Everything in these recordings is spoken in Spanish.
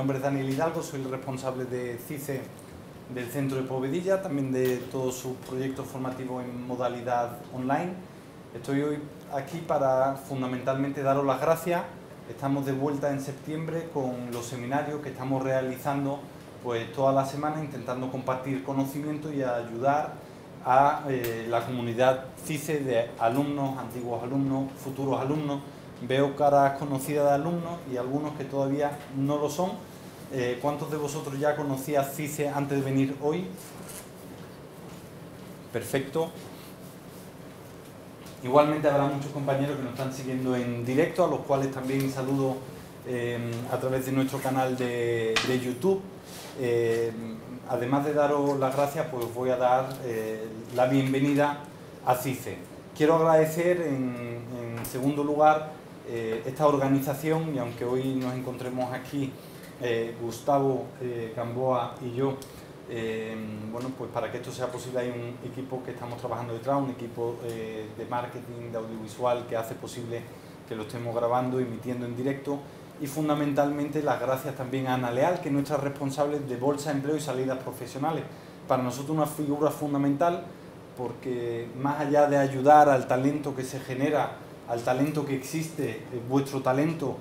nombre es Daniel Hidalgo, soy el responsable de CICE del Centro de Povedilla, también de todos sus proyectos formativos en modalidad online. Estoy hoy aquí para fundamentalmente daros las gracias. Estamos de vuelta en septiembre con los seminarios que estamos realizando pues toda la semana, intentando compartir conocimiento y ayudar a la comunidad CICE de alumnos, antiguos alumnos, futuros alumnos. Veo caras conocidas de alumnos y algunos que todavía no lo son. ¿Cuántos de vosotros ya conocíais CICE antes de venir hoy? Perfecto. Igualmente habrá muchos compañeros que nos están siguiendo en directo, a los cuales también saludo a través de nuestro canal de YouTube. Además de daros las gracias, pues voy a dar la bienvenida a CICE. Quiero agradecer en segundo lugar esta organización, y aunque hoy nos encontremos aquí Gustavo Gamboa y yo, bueno, pues para que esto sea posible hay un equipo que estamos trabajando detrás, un equipo de marketing, de audiovisual, que hace posible que lo estemos grabando, emitiendo en directo, y fundamentalmente las gracias también a Ana Leal, que es nuestra responsable de Bolsa, Empleo y Salidas Profesionales. Para nosotros una figura fundamental, porque más allá de ayudar al talento que se genera, al talento que existe, vuestro talento,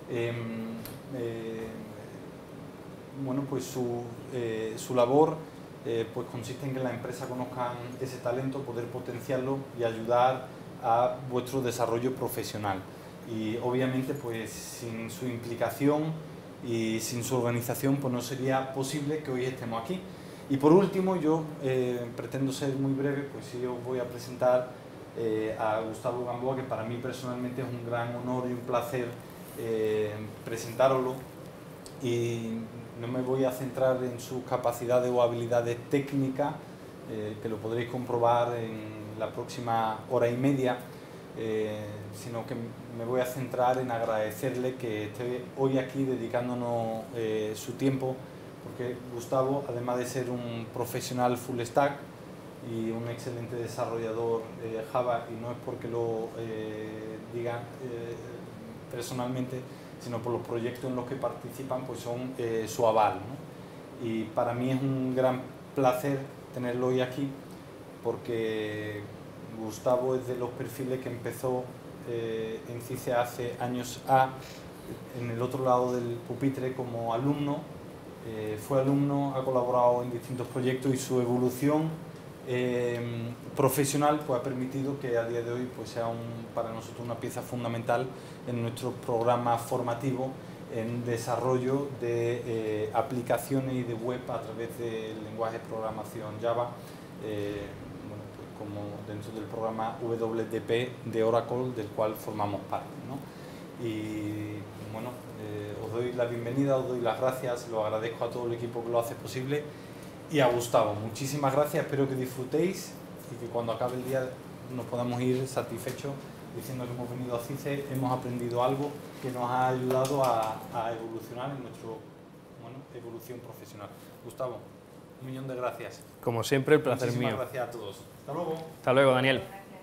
bueno, pues su labor pues consiste en que las empresas conozcan ese talento, poder potenciarlo y ayudar a vuestro desarrollo profesional. Y obviamente pues sin su implicación y sin su organización pues no sería posible que hoy estemos aquí. Y por último, yo pretendo ser muy breve, pues sí os voy a presentar a Gustavo Gamboa, que para mí personalmente es un gran honor y un placer presentároslo. Y no me voy a centrar en sus capacidades o habilidades técnicas, que lo podréis comprobar en la próxima hora y media, sino que me voy a centrar en agradecerle que esté hoy aquí dedicándonos su tiempo, porque Gustavo, además de ser un profesional full stack y un excelente desarrollador Java, y no es porque lo diga personalmente, sino por los proyectos en los que participan, pues son su aval, ¿no? Y para mí es un gran placer tenerlo hoy aquí, porque Gustavo es de los perfiles que empezó en CICE hace años en el otro lado del pupitre como alumno. Fue alumno, ha colaborado en distintos proyectos y su evolución profesional pues ha permitido que a día de hoy pues sea para nosotros una pieza fundamental en nuestro programa formativo en desarrollo de aplicaciones y de web a través del lenguaje de programación Java, bueno, pues como dentro del programa WDP de Oracle, del cual formamos parte, ¿no? Y bueno, os doy la bienvenida, os doy las gracias, lo agradezco a todo el equipo que lo hace posible, y a Gustavo, muchísimas gracias, espero que disfrutéis y que cuando acabe el día nos podamos ir satisfechos diciendo que hemos venido a CICE, hemos aprendido algo que nos ha ayudado a evolucionar en nuestra evolución profesional. Gustavo, 1.000.000 de gracias. Como siempre, el placer mío. Muchísimas gracias a todos. Hasta luego. Hasta luego, Daniel.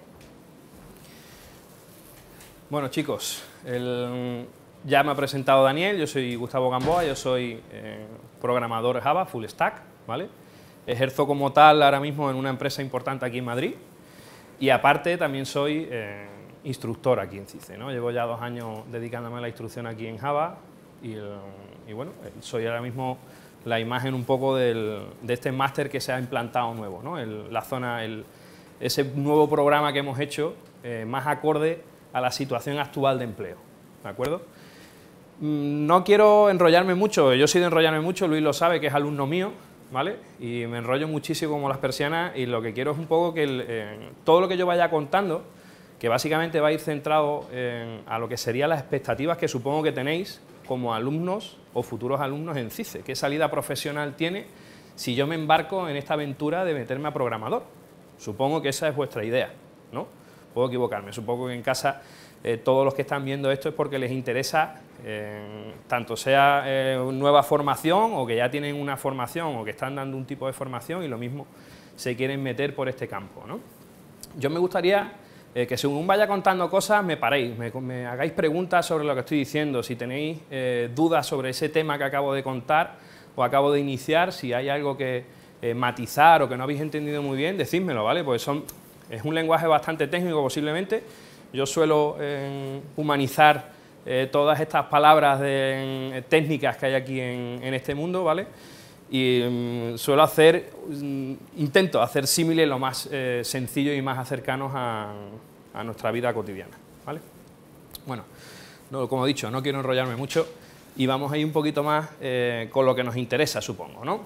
Bueno, chicos, ya me ha presentado Daniel, yo soy Gustavo Gamboa, yo soy programador Java, full stack, ¿vale? Ejerzo como tal ahora mismo en una empresa importante aquí en Madrid, y aparte también soy instructor aquí en CICE, ¿no? Llevo ya 2 años dedicándome a la instrucción aquí en Java, y bueno, soy ahora mismo la imagen un poco de este máster que se ha implantado nuevo, ¿no? Ese nuevo programa que hemos hecho más acorde a la situación actual de empleo, ¿de acuerdo? No quiero enrollarme mucho, yo soy de enrollarme mucho, Luis lo sabe, que es alumno mío, ¿vale? Y me enrollo muchísimo como las persianas, y lo que quiero es un poco que todo lo que yo vaya contando, que básicamente va a ir centrado a lo que serían las expectativas que supongo que tenéis como alumnos o futuros alumnos en CICE. ¿Qué salida profesional tiene si yo me embarco en esta aventura de meterme a programador? Supongo que esa es vuestra idea, ¿no? Puedo equivocarme, supongo que en casa todos los que están viendo esto es porque les interesa, tanto sea nueva formación o que ya tienen una formación o que están dando un tipo de formación y lo mismo se quieren meter por este campo, ¿no? Yo me gustaría que según vaya contando cosas me paréis, me hagáis preguntas sobre lo que estoy diciendo, si tenéis dudas sobre ese tema que acabo de contar o acabo de iniciar, si hay algo que matizar o que no habéis entendido muy bien, decídmelo, ¿vale? Pues es un lenguaje bastante técnico posiblemente. Yo suelo humanizar todas estas palabras técnicas que hay aquí en este mundo, ¿vale? Y intento hacer símiles lo más sencillo y más cercanos a nuestra vida cotidiana, ¿vale? Bueno, como he dicho, no quiero enrollarme mucho y vamos a ir un poquito más con lo que nos interesa, supongo, ¿no?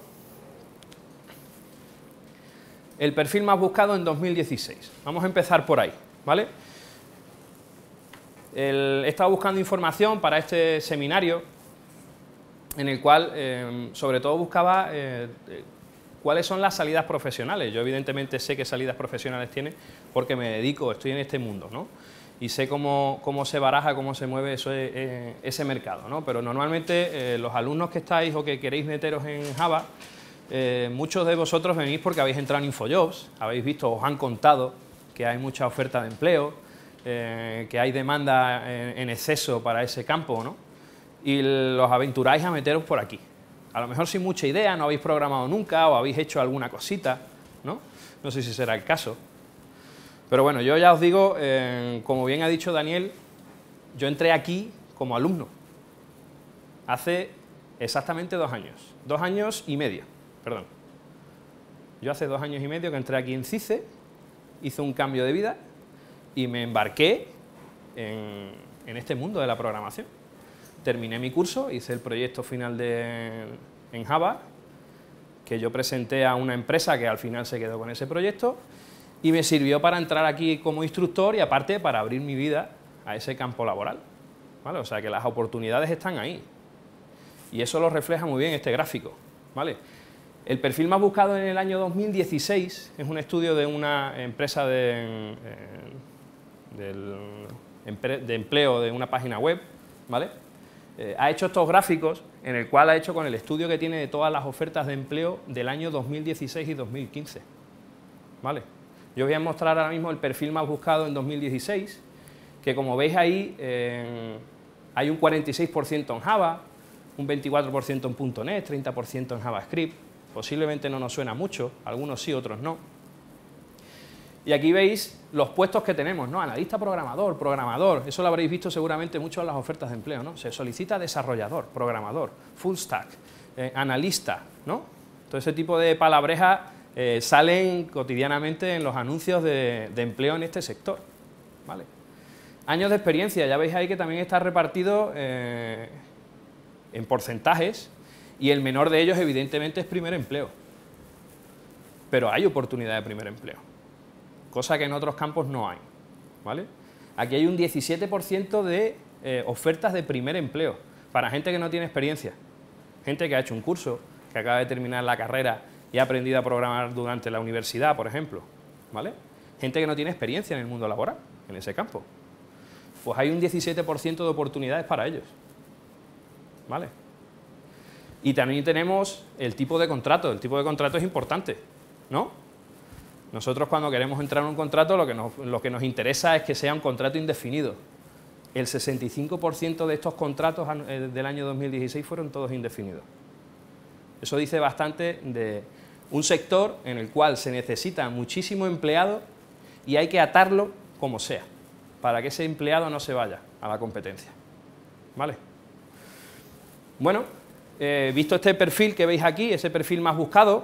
El perfil más buscado en 2016. Vamos a empezar por ahí, ¿vale? He estado buscando información para este seminario en el cual, sobre todo, buscaba cuáles son las salidas profesionales. Yo, evidentemente, sé qué salidas profesionales tiene porque me dedico, estoy en este mundo, ¿no? Y sé cómo se baraja, cómo se mueve ese mercado, ¿no? Pero normalmente los alumnos que estáis o que queréis meteros en Java, muchos de vosotros venís porque habéis entrado en Infojobs, habéis visto, os han contado que hay mucha oferta de empleo, que hay demanda en exceso para ese campo, ¿no? Y los aventuráis a meteros por aquí. A lo mejor sin mucha idea, no habéis programado nunca o habéis hecho alguna cosita, ¿no? No sé si será el caso. Pero bueno, yo ya os digo, como bien ha dicho Daniel, yo entré aquí como alumno hace exactamente 2 años. 2 años y medio, perdón. Yo hace 2 años y medio que entré aquí en CICE, hice un cambio de vida y me embarqué en este mundo de la programación. Terminé mi curso, hice el proyecto final en Java, que yo presenté a una empresa que al final se quedó con ese proyecto y me sirvió para entrar aquí como instructor y aparte para abrir mi vida a ese campo laboral, ¿vale? O sea que las oportunidades están ahí y eso lo refleja muy bien este gráfico, ¿vale? El perfil más buscado en el año 2016 es un estudio de una empresa de empleo de una página web, ¿vale? Ha hecho estos gráficos en el cual ha hecho con el estudio que tiene de todas las ofertas de empleo del año 2016 y 2015, ¿vale? Yo voy a mostrar ahora mismo el perfil más buscado en 2016, que como veis ahí hay un 46% en Java, un 24% en .NET, 30% en JavaScript, posiblemente no nos suena mucho, algunos sí, otros no. Y aquí veis los puestos que tenemos, ¿no? Analista programador, eso lo habréis visto seguramente mucho en las ofertas de empleo, ¿no? Se solicita desarrollador, programador, full stack, analista, ¿no? Todo ese tipo de palabrejas salen cotidianamente en los anuncios de empleo en este sector, ¿vale? Años de experiencia, ya veis ahí que también está repartido en porcentajes y el menor de ellos evidentemente es primer empleo, pero hay oportunidad de primer empleo, cosa que en otros campos no hay, ¿vale? Aquí hay un 17% de ofertas de primer empleo para gente que no tiene experiencia, gente que ha hecho un curso, que acaba de terminar la carrera y ha aprendido a programar durante la universidad, por ejemplo, ¿vale? Gente que no tiene experiencia en el mundo laboral, en ese campo. Pues hay un 17% de oportunidades para ellos, ¿vale? Y también tenemos el tipo de contrato es importante, ¿no? Nosotros cuando queremos entrar en un contrato lo que nos interesa es que sea un contrato indefinido. El 65% de estos contratos del año 2016 fueron todos indefinidos. Eso dice bastante de un sector en el cual se necesita muchísimo empleado y hay que atarlo como sea, para que ese empleado no se vaya a la competencia, ¿vale? Bueno, visto este perfil que veis aquí, ese perfil más buscado,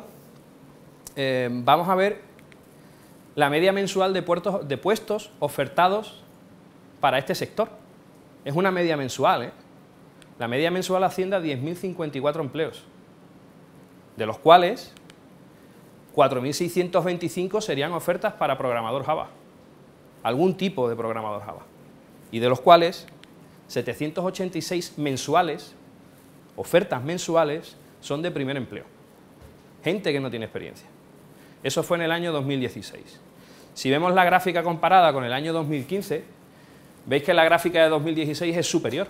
vamos a ver la media mensual de puestos ofertados para este sector. Es una media mensual, ¿eh? La media mensual asciende a 10.054 empleos, de los cuales 4.625 serían ofertas para programador Java, algún tipo de programador Java, y de los cuales 786 mensuales, ofertas mensuales, son de primer empleo, gente que no tiene experiencia. Eso fue en el año 2016. Si vemos la gráfica comparada con el año 2015, veis que la gráfica de 2016 es superior.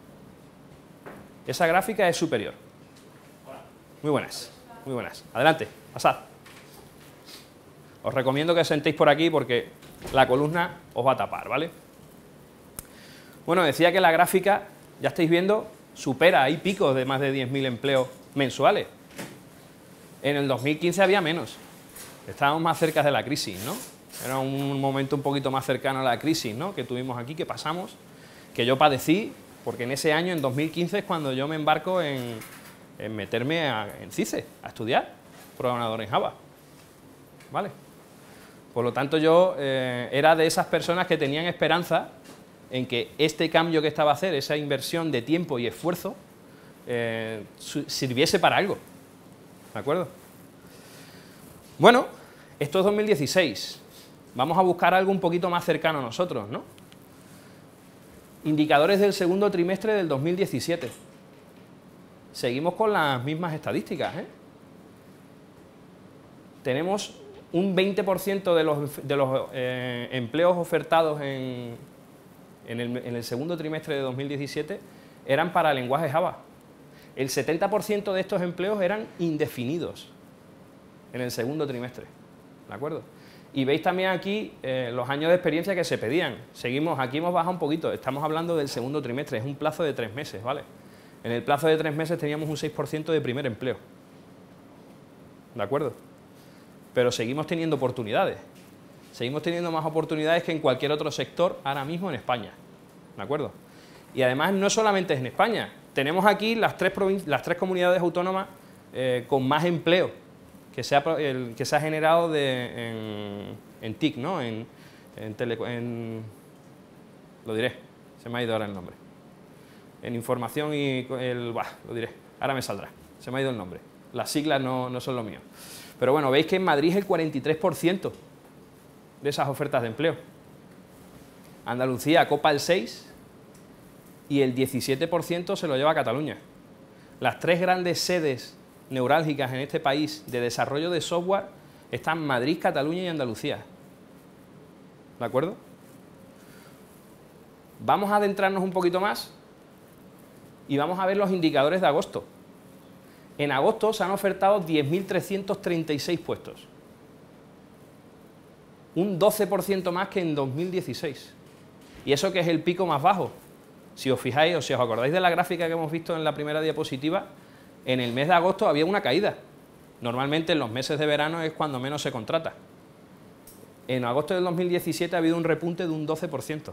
Esa gráfica es superior. Muy buenas, muy buenas. Adelante, pasad. Os recomiendo que os sentéis por aquí porque la columna os va a tapar, ¿vale? Bueno, decía que la gráfica, ya estáis viendo, supera, hay picos de más de 10.000 empleos mensuales. En el 2015 había menos, estábamos más cerca de la crisis, ¿no? Era un momento un poquito más cercano a la crisis, ¿no?, que tuvimos aquí, que pasamos, que yo padecí, porque en ese año, en 2015, es cuando yo me embarco en meterme en CICE, a estudiar programador en Java, ¿vale? Por lo tanto, yo era de esas personas que tenían esperanza en que este cambio que estaba a hacer, esa inversión de tiempo y esfuerzo, sirviese para algo, ¿de acuerdo? Bueno, esto es 2016, vamos a buscar algo un poquito más cercano a nosotros, ¿no? Indicadores del segundo trimestre del 2017. Seguimos con las mismas estadísticas, ¿eh? Tenemos un 20% de los empleos ofertados en el segundo trimestre de 2017 eran para lenguaje Java. El 70% de estos empleos eran indefinidos en el segundo trimestre, ¿de acuerdo? Y veis también aquí los años de experiencia que se pedían. Seguimos, aquí hemos bajado un poquito, estamos hablando del segundo trimestre, es un plazo de 3 meses, ¿vale? En el plazo de 3 meses teníamos un 6% de primer empleo, ¿de acuerdo? Pero seguimos teniendo oportunidades, seguimos teniendo más oportunidades que en cualquier otro sector ahora mismo en España, ¿de acuerdo? Y además no solamente es en España, tenemos aquí las tres comunidades autónomas con más empleo que se ha generado en TIC, ¿no? Lo diré, se me ha ido ahora el nombre. En información y lo diré, ahora me saldrá, se me ha ido el nombre. Las siglas no son lo mío. Pero bueno, veis que en Madrid es el 43% de esas ofertas de empleo. Andalucía copa el 6% y el 17% se lo lleva a Cataluña. Las 3 grandes sedes neurálgicas en este país de desarrollo de software están Madrid, Cataluña y Andalucía. ¿De acuerdo? Vamos a adentrarnos un poquito más y vamos a ver los indicadores de agosto. En agosto se han ofertado 10.336 puestos. Un 12% más que en 2016. Y eso que es el pico más bajo. Si os fijáis o si os acordáis de la gráfica que hemos visto en la primera diapositiva, en el mes de agosto había una caída. Normalmente en los meses de verano es cuando menos se contrata. En agosto del 2017 ha habido un repunte de un 12%.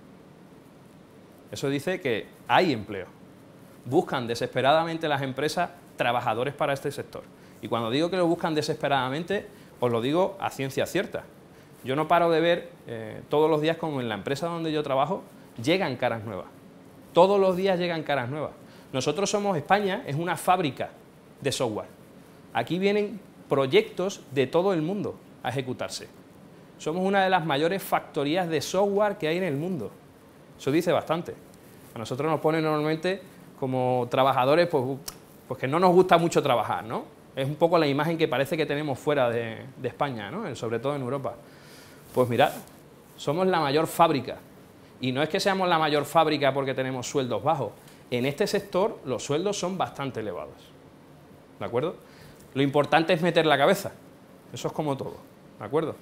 Eso dice que hay empleo. Buscan desesperadamente las empresas trabajadores para este sector. Y cuando digo que lo buscan desesperadamente, os lo digo a ciencia cierta. Yo no paro de ver todos los días como en la empresa donde yo trabajo llegan caras nuevas. Todos los días llegan caras nuevas. Nosotros somos España, es una fábrica de software. Aquí vienen proyectos de todo el mundo a ejecutarse. Somos una de las mayores factorías de software que hay en el mundo. Eso dice bastante. A nosotros nos ponen normalmente como trabajadores, pues que no nos gusta mucho trabajar, ¿no? Es un poco la imagen que parece que tenemos fuera de España, ¿no? Sobre todo en Europa. Pues mirad, somos la mayor fábrica. Y no es que seamos la mayor fábrica porque tenemos sueldos bajos. En este sector los sueldos son bastante elevados. ¿De acuerdo? Lo importante es meter la cabeza. Eso es como todo. ¿De acuerdo?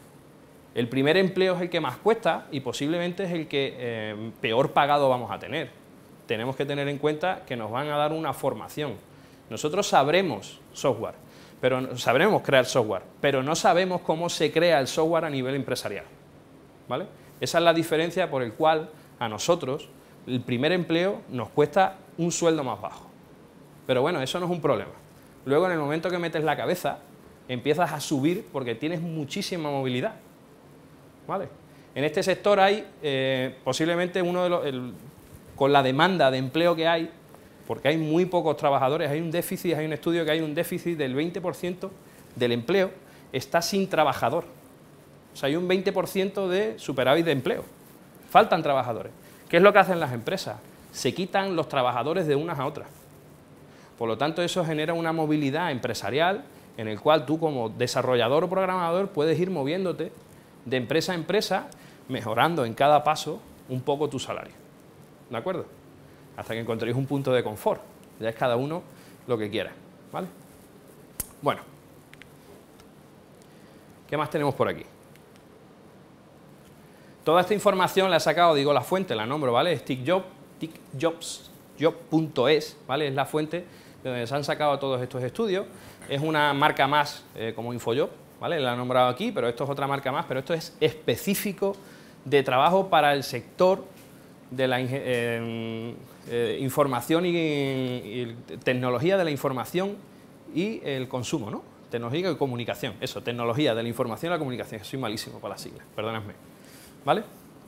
El primer empleo es el que más cuesta y posiblemente es el que peor pagado vamos a tener. Tenemos que tener en cuenta que nos van a dar una formación. Nosotros sabremos software, pero sabremos crear software, pero no sabemos cómo se crea el software a nivel empresarial, ¿vale? Esa es la diferencia por el cual a nosotros el primer empleo nos cuesta un sueldo más bajo. Pero bueno, eso no es un problema. Luego, en el momento que metes la cabeza, empiezas a subir porque tienes muchísima movilidad, ¿vale? En este sector hay posiblemente uno de los... con la demanda de empleo que hay, porque hay muy pocos trabajadores, hay un déficit, hay un estudio que hay un déficit del 20% del empleo está sin trabajador. O sea, hay un 20% de superávit de empleo. Faltan trabajadores. ¿Qué es lo que hacen las empresas? Se quitan los trabajadores de unas a otras. Por lo tanto, eso genera una movilidad empresarial en el cual tú como desarrollador o programador puedes ir moviéndote de empresa a empresa, mejorando en cada paso un poco tu salario. ¿De acuerdo? Hasta que encontréis un punto de confort. Ya es cada uno lo que quiera, ¿vale? Bueno. ¿Qué más tenemos por aquí? Toda esta información la he sacado, digo la fuente, la nombro, ¿vale? Es tickjobs.es, ¿vale? Es la fuente de donde se han sacado todos estos estudios. Es una marca más como Infojob, ¿vale? La he nombrado aquí, pero esto es otra marca más, pero esto es específico de trabajo para el sector de la información y tecnología de la información y el consumo, ¿no? Tecnología y comunicación, eso, tecnología de la información y la comunicación. Soy malísimo para las siglas, perdonadme, ¿vale?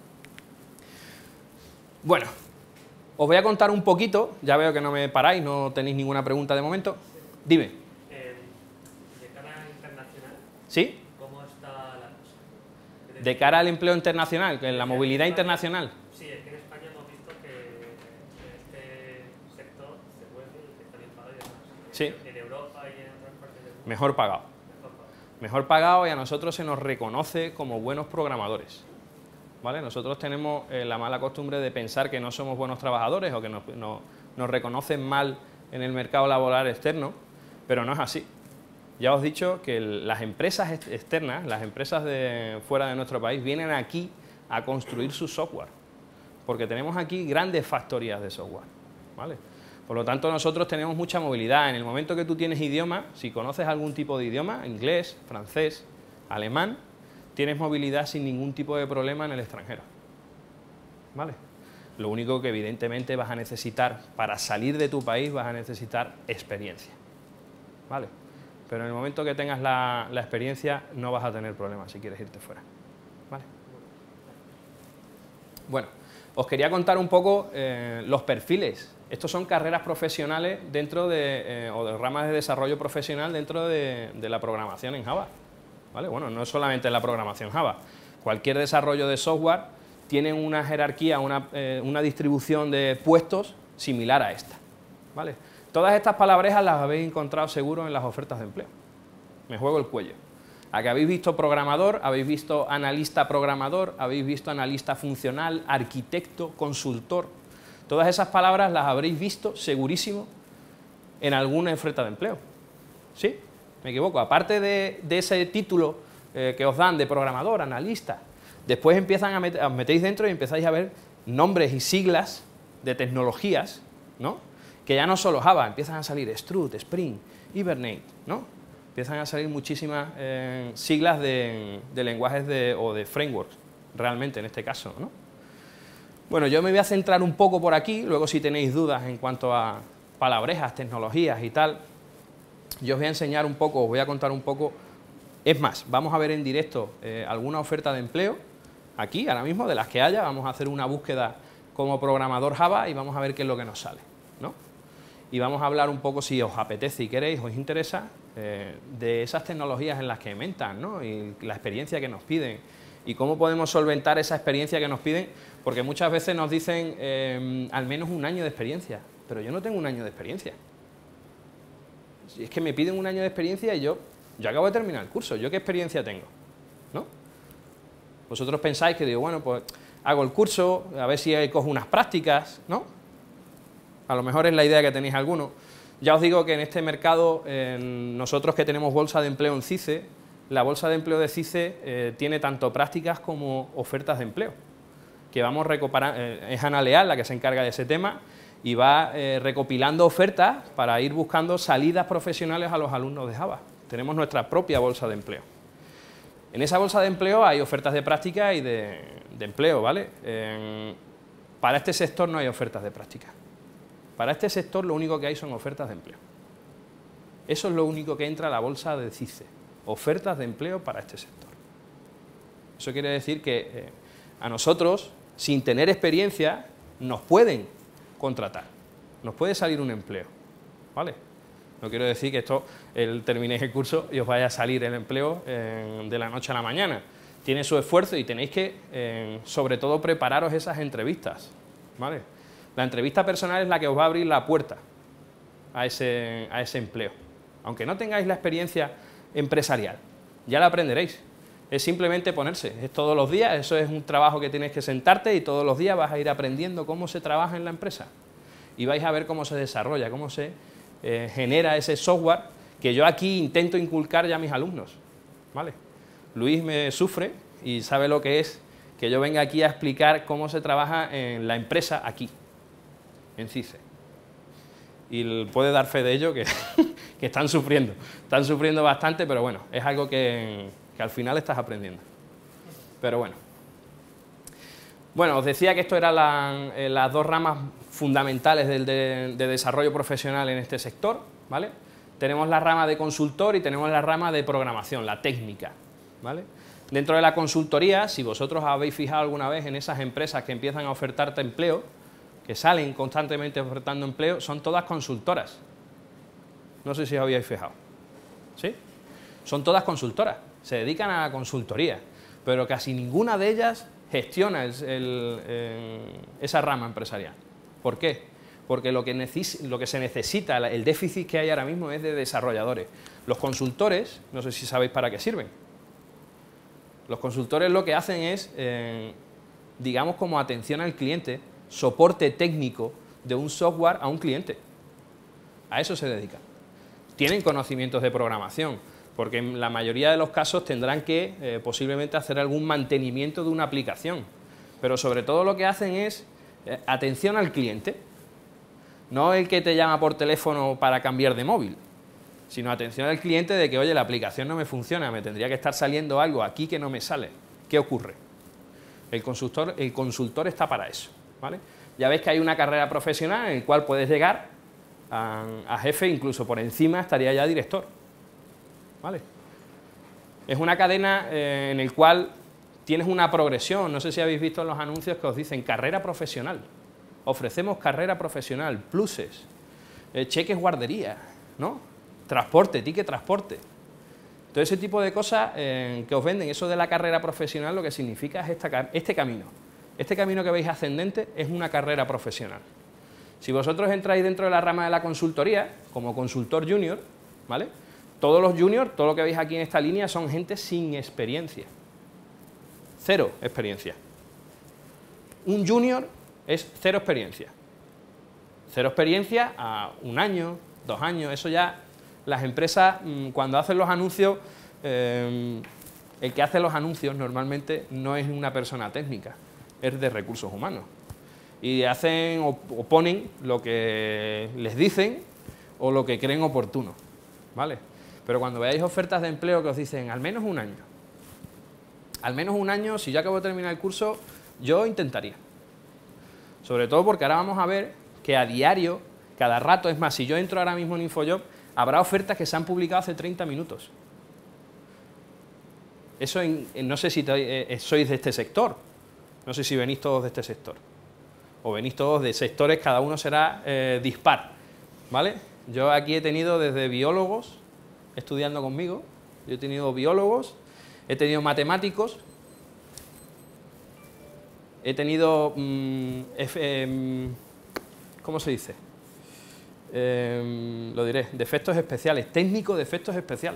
Bueno, os voy a contar un poquito, ya veo que no me paráis, no tenéis ninguna pregunta de momento. Dime. De cara internacional, ¿Sí? ¿cómo está la cosa? De cara al empleo internacional, en la movilidad internacional. Sí, es que en España hemos visto que este sector se vuelve y que está bien pagado y demás. Sí. En Europa y en otras partes del mundo. Mejor pagado. Mejor pagado, y a nosotros se nos reconoce como buenos programadores, ¿vale? Nosotros tenemos la mala costumbre de pensar que no somos buenos trabajadores o que nos reconocen mal en el mercado laboral externo, pero no es así. Ya os he dicho que las empresas externas, las empresas de fuera de nuestro país, vienen aquí a construir su software, porque tenemos aquí grandes factorías de software, ¿vale? Por lo tanto, nosotros tenemos mucha movilidad. En el momento que tú tienes idioma, si conoces algún tipo de idioma, inglés, francés, alemán, tienes movilidad sin ningún tipo de problema en el extranjero, ¿vale? Lo único que evidentemente vas a necesitar para salir de tu país, vas a necesitar experiencia, ¿vale? Pero en el momento que tengas la experiencia no vas a tener problemas si quieres irte fuera, ¿vale? Bueno, os quería contar un poco los perfiles. Estos son carreras profesionales dentro de, o de ramas de desarrollo profesional dentro de la programación en Java, ¿vale? Bueno, no es solamente la programación Java. Cualquier desarrollo de software tiene una jerarquía, una distribución de puestos similar a esta, ¿vale? Todas estas palabrejas las habéis encontrado seguro en las ofertas de empleo. Me juego el cuello. A que habéis visto programador, habéis visto analista programador, habéis visto analista funcional, arquitecto, consultor. Todas esas palabras las habréis visto segurísimo en alguna oferta de empleo. ¿Sí? Me equivoco. Aparte de ese título que os dan de programador, analista, después empiezan os metéis dentro y empezáis a ver nombres y siglas de tecnologías, ¿no? Que ya no solo Java, empiezan a salir Strut, Spring, Hibernate, ¿no? Empiezan a salir muchísimas siglas de lenguajes o de frameworks, realmente en este caso, ¿no? Bueno, yo me voy a centrar un poco por aquí, luego si tenéis dudas en cuanto a palabrejas, tecnologías y tal, yo os voy a enseñar un poco, os voy a contar un poco. Es más, vamos a ver en directo alguna oferta de empleo, aquí, ahora mismo, de las que haya. Vamos a hacer una búsqueda como programador Java y vamos a ver qué es lo que nos sale, ¿no? Y vamos a hablar un poco, si os apetece y queréis, os interesa, de esas tecnologías en las que inventan, ¿no? Y la experiencia que nos piden, y cómo podemos solventar esa experiencia que nos piden, porque muchas veces nos dicen al menos un año de experiencia, pero yo no tengo un año de experiencia. Si es que me piden un año de experiencia y yo acabo de terminar el curso, ¿yo qué experiencia tengo? ¿No? Vosotros pensáis que digo, bueno, pues hago el curso, a ver si cojo unas prácticas, ¿no? A lo mejor es la idea que tenéis algunos. Ya os digo que en este mercado, nosotros que tenemos bolsa de empleo en CICE, la bolsa de empleo de CICE tiene tanto prácticas como ofertas de empleo, que vamos recopilando. Es Ana Leal la que se encarga de ese tema y va recopilando ofertas para ir buscando salidas profesionales a los alumnos de Java. Tenemos nuestra propia bolsa de empleo. En esa bolsa de empleo hay ofertas de práctica y de empleo, ¿vale? Para este sector no hay ofertas de práctica. Para este sector lo único que hay son ofertas de empleo. Eso es lo único que entra a la bolsa de CICE, ofertas de empleo para este sector. Eso quiere decir que a nosotros, sin tener experiencia, nos pueden contratar, nos puede salir un empleo, ¿vale? No quiero decir que terminéis el curso y os vaya a salir el empleo de la noche a la mañana. Tiene su esfuerzo y tenéis que, sobre todo, prepararos esas entrevistas, ¿vale? La entrevista personal es la que os va a abrir la puerta a ese empleo. Aunque no tengáis la experiencia empresarial, ya la aprenderéis. Es simplemente ponerse, es todos los días, eso es un trabajo que tienes que sentarte y todos los días vas a ir aprendiendo cómo se trabaja en la empresa. Y vais a ver cómo se desarrolla, cómo se genera ese software que yo aquí intento inculcar ya a mis alumnos, ¿vale? Luis me sufre y sabe lo que es que yo venga aquí a explicar cómo se trabaja en la empresa aquí, en CICE. Y puede dar fe de ello que, que están sufriendo bastante, pero bueno, es algo que al final estás aprendiendo. Pero bueno. Bueno, os decía que esto eran las dos ramas fundamentales de desarrollo profesional en este sector, ¿vale? Tenemos la rama de consultor y tenemos la rama de programación, la técnica, ¿vale? Dentro de la consultoría, si vosotros habéis fijado alguna vez en esas empresas que empiezan a ofertarte empleo, que salen constantemente ofertando empleo, son todas consultoras. No sé si os habíais fijado. ¿Sí? Son todas consultoras, se dedican a la consultoría, pero casi ninguna de ellas gestiona esa rama empresarial. ¿Por qué? Porque lo que se necesita, el déficit que hay ahora mismo es de desarrolladores. Los consultores, no sé si sabéis para qué sirven. Los consultores lo que hacen es, digamos, como atención al cliente, soporte técnico de un software a un cliente. A eso se dedican. Tienen conocimientos de programación, porque en la mayoría de los casos tendrán que posiblemente hacer algún mantenimiento de una aplicación. Pero sobre todo lo que hacen es atención al cliente. No el que te llama por teléfono para cambiar de móvil, sino atención al cliente de que, oye, la aplicación no me funciona, me tendría que estar saliendo algo aquí que no me sale. ¿Qué ocurre? El consultor está para eso, ¿vale? Ya ves que hay una carrera profesional en la cual puedes llegar a jefe, incluso por encima estaría ya director, ¿vale? Es una cadena en la cual tienes una progresión. No sé si habéis visto en los anuncios que os dicen carrera profesional. Ofrecemos carrera profesional, pluses, cheques guardería, ¿no? Transporte, ticket transporte. Todo ese tipo de cosas que os venden, eso de la carrera profesional, lo que significa es este camino. Este camino que veis ascendente es una carrera profesional. Si vosotros entráis dentro de la rama de la consultoría, como consultor junior, ¿vale? Todos los juniors, todo lo que veis aquí en esta línea, son gente sin experiencia. Cero experiencia. Un junior es cero experiencia. Cero experiencia a 1 año, 2 años, eso ya las empresas cuando hacen los anuncios, el que hace los anuncios normalmente no es una persona técnica, es de recursos humanos. Y hacen o ponen lo que les dicen o lo que creen oportuno, ¿vale? Pero cuando veáis ofertas de empleo que os dicen al menos 1 año, al menos 1 año, si yo acabo de terminar el curso, yo intentaría. Sobre todo porque ahora vamos a ver que a diario, cada rato, es más, si yo entro ahora mismo en InfoJob, habrá ofertas que se han publicado hace 30 minutos. Eso no sé si sois de este sector, no sé si venís todos de este sector, o venís todos de sectores, cada uno será dispar, ¿vale? Yo aquí he tenido desde biólogos estudiando conmigo, yo he tenido biólogos, he tenido matemáticos, he tenido, ¿cómo se dice? Lo diré, de efectos especiales, técnico de efectos especiales.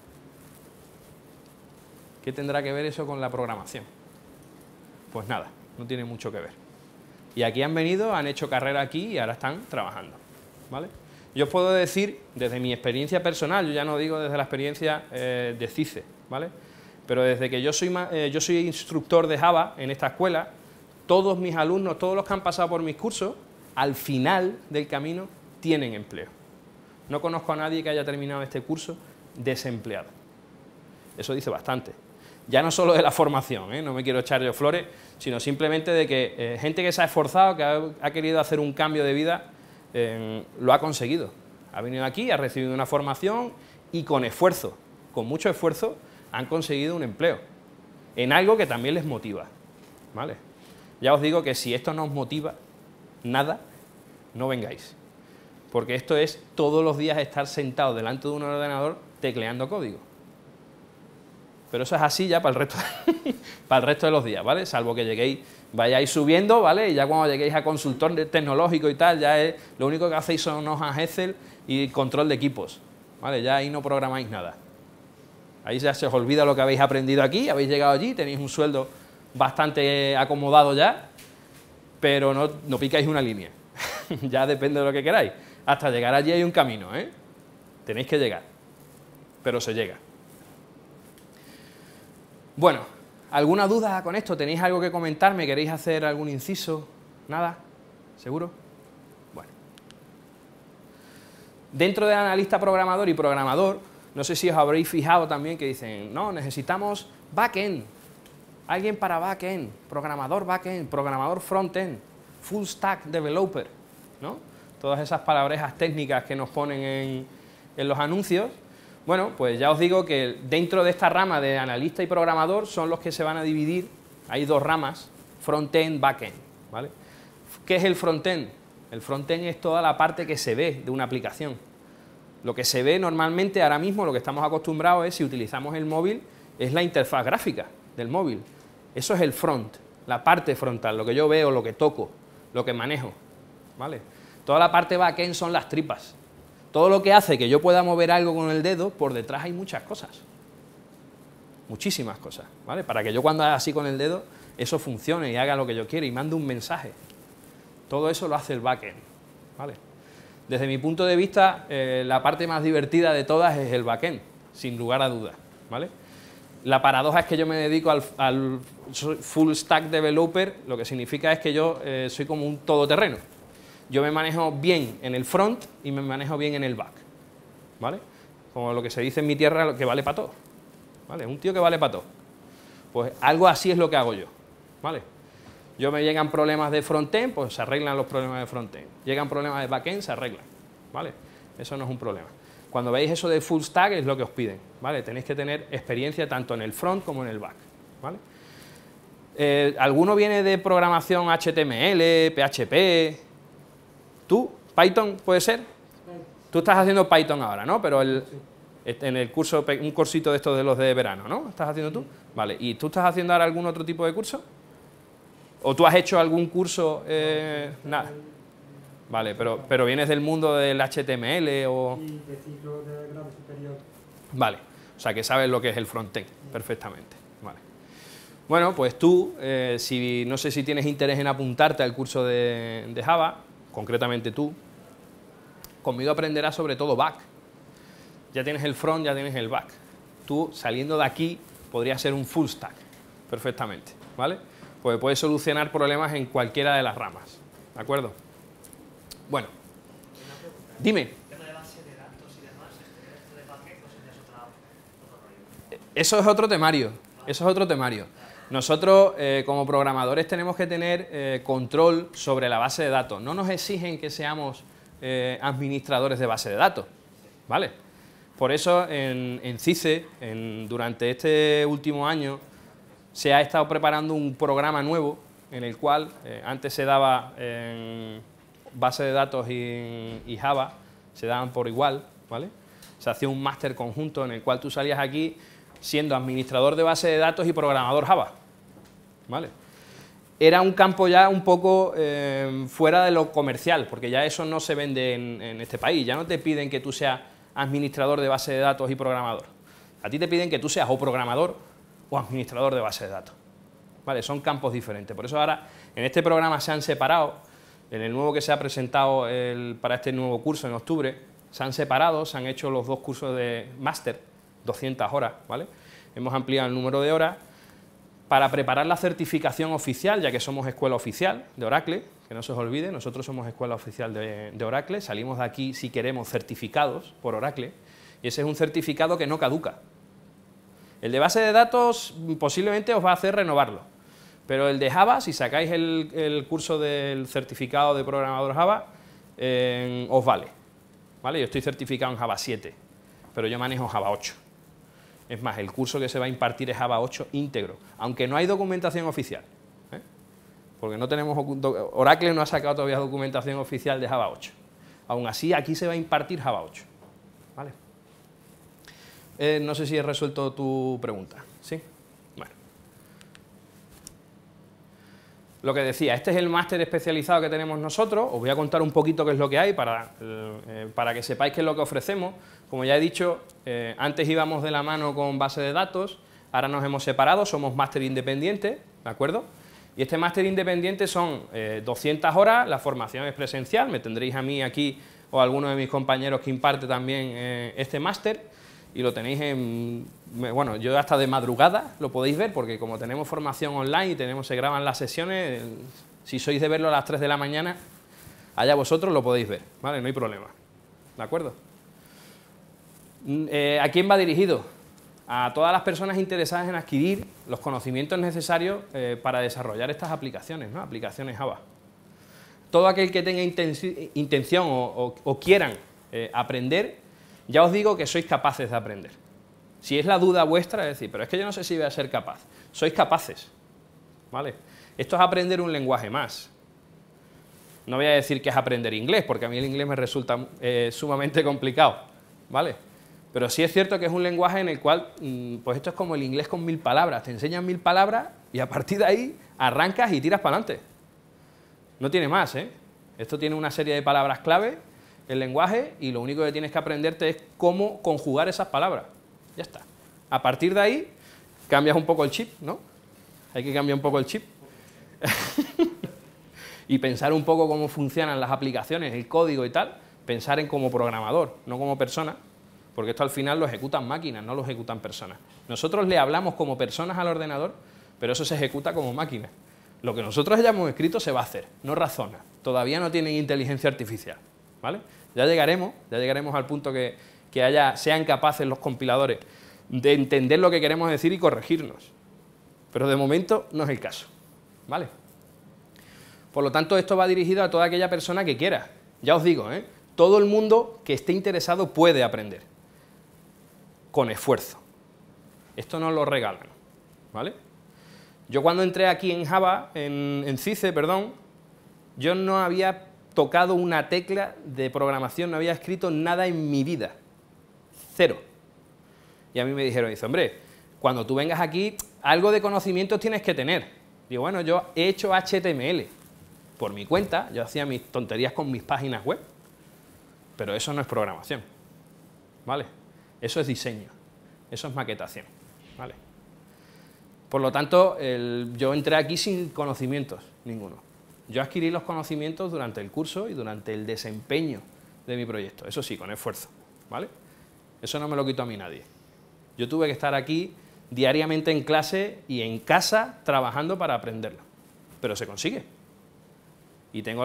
¿Qué tendrá que ver eso con la programación? Pues nada, no tiene mucho que ver. Y aquí han venido, han hecho carrera aquí y ahora están trabajando, ¿vale? Yo os puedo decir, desde mi experiencia personal, yo ya no digo desde la experiencia de CICE, ¿vale? Pero desde que yo soy instructor de Java en esta escuela, todos mis alumnos, todos los que han pasado por mis cursos, al final del camino tienen empleo. No conozco a nadie que haya terminado este curso desempleado. Eso dice bastante. Ya no solo de la formación, no me quiero echar yo flores, sino simplemente de que gente que se ha esforzado, que ha querido hacer un cambio de vida, lo ha conseguido. Ha venido aquí, ha recibido una formación y con esfuerzo, con mucho esfuerzo, han conseguido un empleo en algo que también les motiva, ¿vale? Ya os digo que si esto no os motiva nada, no vengáis, porque esto es todos los días estar sentado delante de un ordenador tecleando código. Pero eso es así ya para el resto de los días, ¿vale? Salvo que vayáis subiendo, ¿vale? Y ya cuando lleguéis a consultor tecnológico y tal, ya es lo único que hacéis son hojas Excel y control de equipos, ¿vale? Ya ahí no programáis nada. Ahí ya se os olvida lo que habéis aprendido aquí, habéis llegado allí, tenéis un sueldo bastante acomodado ya, pero no picáis una línea. Ya depende de lo que queráis. Hasta llegar allí hay un camino, Tenéis que llegar, pero se llega. Bueno, ¿alguna duda con esto? ¿Tenéis algo que comentarme? ¿Queréis hacer algún inciso? ¿Nada? ¿Seguro? Bueno. Dentro del analista programador y programador, no sé si os habréis fijado también que dicen, no, necesitamos backend, alguien para backend, programador frontend, full stack developer, ¿no? Todas esas palabrejas técnicas que nos ponen en los anuncios. Bueno, pues ya os digo que dentro de esta rama de analista y programador son los que se van a dividir, hay dos ramas, frontend, backend, ¿vale? ¿Qué es el frontend? El frontend es toda la parte que se ve de una aplicación. Lo que se ve normalmente ahora mismo, lo que estamos acostumbrados es, si utilizamos el móvil, es la interfaz gráfica del móvil. Eso es el front, la parte frontal, lo que yo veo, lo que toco, lo que manejo, ¿vale? Toda la parte backend son las tripas. Todo lo que hace que yo pueda mover algo con el dedo, por detrás hay muchas cosas. Muchísimas cosas, ¿vale? Para que yo cuando haga así con el dedo, eso funcione y haga lo que yo quiero y mande un mensaje. Todo eso lo hace el backend, ¿vale? Desde mi punto de vista, la parte más divertida de todas es el backend, sin lugar a dudas, ¿vale? La paradoja es que yo me dedico al full stack developer, lo que significa es que yo soy como un todoterreno. Yo me manejo bien en el front y me manejo bien en el back, ¿vale? Como lo que se dice en mi tierra, que vale para todo, ¿vale? Un tío que vale para todo. Pues algo así es lo que hago yo, ¿vale? Yo me llegan problemas de frontend, pues se arreglan los problemas de frontend. Llegan problemas de backend, se arreglan, ¿vale? Eso no es un problema. Cuando veis eso de full stack es lo que os piden, ¿vale? Tenéis que tener experiencia tanto en el front como en el back, ¿vale? ¿Alguno viene de programación HTML, PHP? ¿Tú? ¿Python puede ser? Tú estás haciendo Python ahora, ¿no? Pero en el curso, un cursito de estos de los de verano, ¿no? ¿Estás haciendo tú? Vale. ¿Y tú estás haciendo ahora algún otro tipo de curso? ¿O tú has hecho algún curso? Nada. Vale, pero vienes del mundo del HTML o... Y de ciclo de grado superior. Vale, o sea que sabes lo que es el frontend perfectamente. Vale. Bueno, pues tú, no sé si tienes interés en apuntarte al curso de Java, concretamente tú, conmigo aprenderás sobre todo back. Ya tienes el front, ya tienes el back. Tú, saliendo de aquí, podrías ser un full stack perfectamente, ¿vale? Pues puedes solucionar problemas en cualquiera de las ramas, ¿de acuerdo? Bueno, dime. El tema de base de datos y demás, esto de backend, no sé si es otro rollo. Eso es otro temario, eso es otro temario. Nosotros, como programadores, tenemos que tener control sobre la base de datos. No nos exigen que seamos administradores de base de datos, ¿vale? Por eso, en CICE, durante este último año, se ha estado preparando un programa nuevo en el cual antes se daba en base de datos y Java, se daban por igual, ¿vale? Se hacía un máster conjunto en el cual tú salías aquí siendo administrador de base de datos y programador Java, ¿vale? Era un campo ya un poco fuera de lo comercial, porque ya eso no se vende en este país, ya no te piden que tú seas administrador de base de datos y programador. A ti te piden que tú seas o programador o administrador de base de datos, ¿vale? Son campos diferentes. Por eso ahora en este programa se han separado, en el nuevo que se ha presentado para este nuevo curso en octubre, se han separado, se han hecho los dos cursos de máster, 200 horas, ¿vale? Hemos ampliado el número de horas para preparar la certificación oficial, ya que somos escuela oficial de Oracle, que no se os olvide, nosotros somos escuela oficial de Oracle, salimos de aquí, si queremos, certificados por Oracle, y ese es un certificado que no caduca. El de base de datos posiblemente os va a hacer renovarlo, pero el de Java, si sacáis el curso del certificado de programador Java, os vale, ¿vale? Yo estoy certificado en Java 7, pero yo manejo Java 8. Es más, el curso que se va a impartir es Java 8 íntegro, aunque no hay documentación oficial, ¿eh? Porque no tenemos, Oracle no ha sacado todavía documentación oficial de Java 8. Aún así, aquí se va a impartir Java 8, ¿vale? No sé si he resuelto tu pregunta, ¿sí? Bueno. Lo que decía, este es el máster especializado que tenemos nosotros, os voy a contar un poquito qué es lo que hay para que sepáis qué es lo que ofrecemos. Como ya he dicho, antes íbamos de la mano con base de datos, ahora nos hemos separado, somos máster independiente, ¿de acuerdo? Y este máster independiente son 200 horas, la formación es presencial, me tendréis a mí aquí o a alguno de mis compañeros que imparte también este máster. y lo tenéis en... Bueno, yo hasta de madrugada lo podéis ver, porque como tenemos formación online y se graban las sesiones, si sois de verlo a las 3 de la mañana, allá vosotros lo podéis ver, ¿vale? No hay problema, ¿de acuerdo? ¿A quién va dirigido? A todas las personas interesadas en adquirir los conocimientos necesarios para desarrollar estas aplicaciones, ¿no? Aplicaciones Java. Todo aquel que tenga intención o quieran aprender, ya os digo que sois capaces de aprender. Si es la duda vuestra, es decir, pero es que yo no sé si voy a ser capaz. Sois capaces, ¿vale? Esto es aprender un lenguaje más. No voy a decir que es aprender inglés, porque a mí el inglés me resulta sumamente complicado, ¿vale? Pero sí es cierto que es un lenguaje en el cual, pues esto es como el inglés con 1000 palabras. Te enseñan 1000 palabras y a partir de ahí arrancas y tiras para adelante. No tiene más, ¿eh? Esto tiene una serie de palabras clave, el lenguaje, y lo único que tienes que aprenderte es cómo conjugar esas palabras. Ya está. A partir de ahí, cambias un poco el chip, ¿no? Hay que cambiar un poco el chip. Y pensar un poco cómo funcionan las aplicaciones, el código y tal, pensar en como programador, no como persona, porque esto al final lo ejecutan máquinas, no lo ejecutan personas. Nosotros le hablamos como personas al ordenador, pero eso se ejecuta como máquina. Lo que nosotros hayamos escrito se va a hacer, no razona. Todavía no tienen inteligencia artificial, ¿vale? Ya llegaremos al punto que sean capaces los compiladores de entender lo que queremos decir y corregirnos. Pero de momento no es el caso, ¿vale? Por lo tanto, esto va dirigido a toda aquella persona que quiera. Ya os digo, todo el mundo que esté interesado puede aprender, con esfuerzo. Esto nos lo regalan, ¿vale? Yo cuando entré aquí en Java, en CICE, perdón, yo no había tocado una tecla de programación, no había escrito nada en mi vida. Cero. Y a mí me dijeron, dice, hombre, cuando tú vengas aquí, algo de conocimientos tienes que tener. Digo, bueno, yo he hecho HTML por mi cuenta, yo hacía mis tonterías con mis páginas web, pero eso no es programación, ¿vale? Eso es diseño, eso es maquetación, ¿vale? Por lo tanto, yo entré aquí sin conocimientos ninguno. Yo adquirí los conocimientos durante el curso y durante el desempeño de mi proyecto, eso sí, con esfuerzo, ¿vale? Eso no me lo quitó a mí nadie. Yo tuve que estar aquí diariamente en clase y en casa trabajando para aprenderlo, pero se consigue. Y tengo,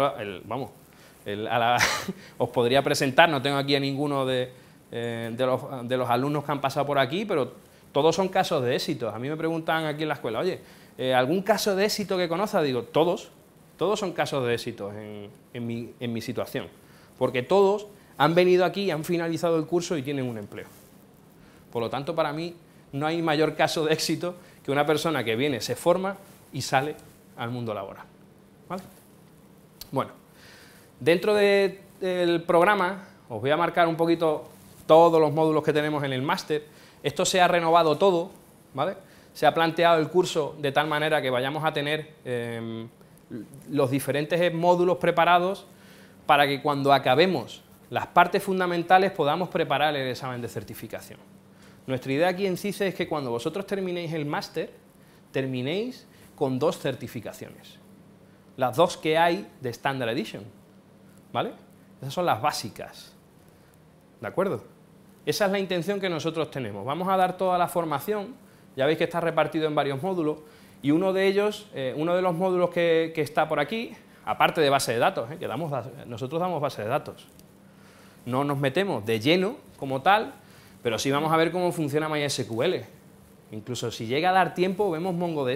os podría presentar, no tengo aquí a ninguno de los alumnos que han pasado por aquí, pero todos son casos de éxito. A mí me preguntan aquí en la escuela, oye, ¿algún caso de éxito que conozcas? Digo, todos son casos de éxito en mi situación, porque todos han venido aquí, han finalizado el curso y tienen un empleo. Por lo tanto, para mí no hay mayor caso de éxito que una persona que viene, se forma y sale al mundo laboral, ¿vale? Bueno, dentro del programa os voy a marcar un poquito todos los módulos que tenemos en el máster. Esto se ha renovado todo, ¿vale? Se ha planteado el curso de tal manera que vayamos a tener los diferentes módulos preparados para que cuando acabemos las partes fundamentales podamos preparar el examen de certificación. Nuestra idea aquí en CICE es que cuando vosotros terminéis el máster, terminéis con 2 certificaciones. Las 2 que hay de Standard Edition, ¿vale? Esas son las básicas, ¿de acuerdo? Esa es la intención que nosotros tenemos. Vamos a dar toda la formación, ya veis que está repartido en varios módulos, y uno de ellos, uno de los módulos que está por aquí, aparte de base de datos, que nosotros damos base de datos. No nos metemos de lleno como tal, pero sí vamos a ver cómo funciona MySQL. Incluso si llega a dar tiempo, vemos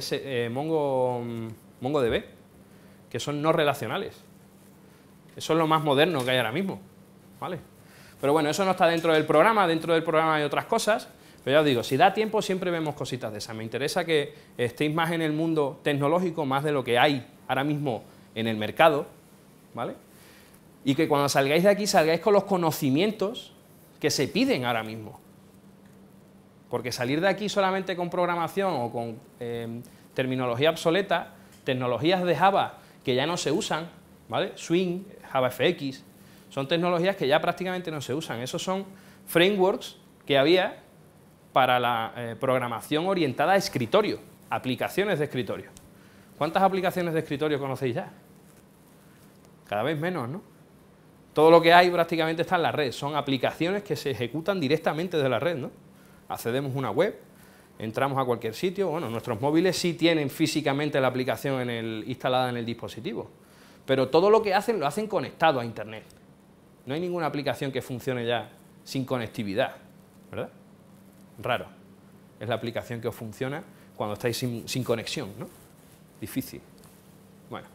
MongoDB, que son no relacionales. Eso es lo más moderno que hay ahora mismo, ¿vale? Pero bueno, eso no está dentro del programa hay otras cosas, pero ya os digo, si da tiempo siempre vemos cositas de esas. Me interesa que estéis más en el mundo tecnológico, más de lo que hay ahora mismo en el mercado, ¿vale? Y que cuando salgáis de aquí, salgáis con los conocimientos que se piden ahora mismo. Porque salir de aquí solamente con programación o con terminología obsoleta, tecnologías de Java que ya no se usan, ¿vale? Swing, JavaFX, son tecnologías que ya prácticamente no se usan. Esos son frameworks que había para la programación orientada a escritorio, aplicaciones de escritorio. ¿Cuántas aplicaciones de escritorio conocéis ya? Cada vez menos, ¿no? Todo lo que hay prácticamente está en la red, son aplicaciones que se ejecutan directamente desde la red, ¿no? Accedemos a una web, entramos a cualquier sitio, bueno, nuestros móviles sí tienen físicamente la aplicación instalada en el dispositivo, pero todo lo que hacen lo hacen conectado a Internet. No hay ninguna aplicación que funcione ya sin conectividad, ¿verdad? Raro. Es la aplicación que os funciona cuando estáis sin conexión, ¿no? Difícil. Bueno.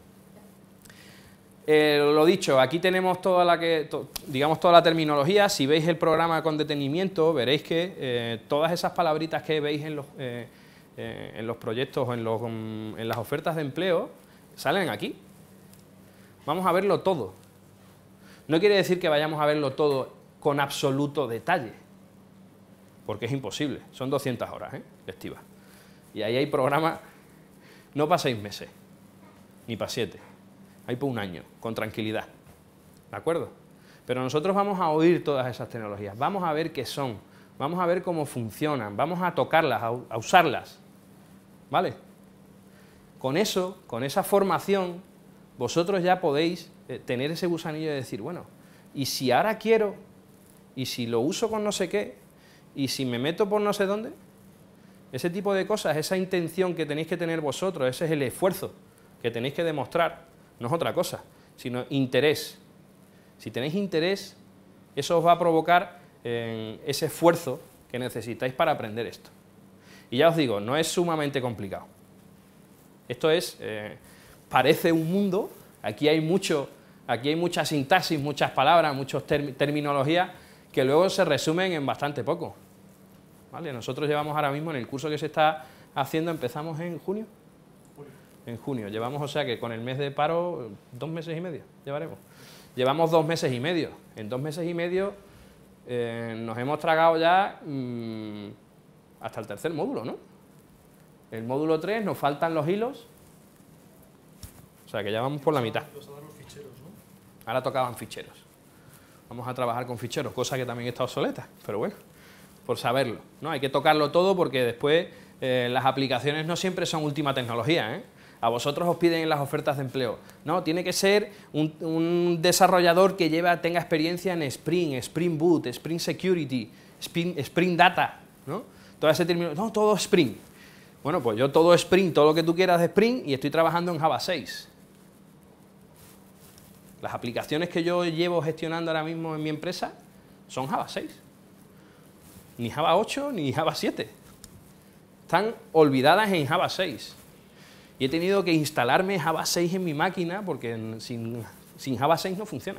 Lo dicho, aquí tenemos toda la terminología. Si veis el programa con detenimiento, veréis que todas esas palabritas que veis en los proyectos o en las ofertas de empleo salen aquí. Vamos a verlo todo. No quiere decir que vayamos a verlo todo con absoluto detalle, porque es imposible. Son 200 horas lectivas. Y ahí hay programas no para 6 meses, ni para 7. Hay por un año, con tranquilidad, ¿de acuerdo? Pero nosotros vamos a oír todas esas tecnologías, vamos a ver qué son, vamos a ver cómo funcionan, vamos a tocarlas, a usarlas, ¿vale? Con eso, con esa formación, vosotros ya podéis tener ese gusanillo de decir, bueno, y si ahora quiero, y si lo uso con no sé qué, y si me meto por no sé dónde, ese tipo de cosas, esa intención que tenéis que tener vosotros, ese es el esfuerzo que tenéis que demostrar. No es otra cosa, sino interés. Si tenéis interés, eso os va a provocar ese esfuerzo que necesitáis para aprender esto. Y ya os digo, no es sumamente complicado. Esto parece un mundo, aquí hay mucha sintaxis, muchas palabras, muchas terminologías que luego se resumen en bastante poco. ¿Vale? Nosotros llevamos ahora mismo en el curso que se está haciendo, empezamos en junio. En junio, llevamos, o sea que con el mes de paro, 2 meses y medio llevaremos. Llevamos 2 meses y medio. En 2 meses y medio nos hemos tragado ya hasta el tercer módulo, ¿no? El módulo 3 nos faltan los hilos, o sea que ya vamos por la mitad. Ahora tocaban ficheros. Vamos a trabajar con ficheros, cosa que también está obsoleta, pero bueno, por saberlo, ¿no? Hay que tocarlo todo porque después las aplicaciones no siempre son última tecnología, ¿eh? A vosotros os piden en las ofertas de empleo, no, tiene que ser un desarrollador que tenga experiencia en Spring, Spring Boot, Spring Security, Spring Data, ¿no? Todo ese término, no, todo Spring. Bueno, pues yo todo Spring, todo lo que tú quieras de Spring, y estoy trabajando en Java 6. Las aplicaciones que yo llevo gestionando ahora mismo en mi empresa son Java 6. Ni Java 8 ni Java 7. Están olvidadas en Java 6. Y he tenido que instalarme Java 6 en mi máquina porque sin Java 6 no funciona.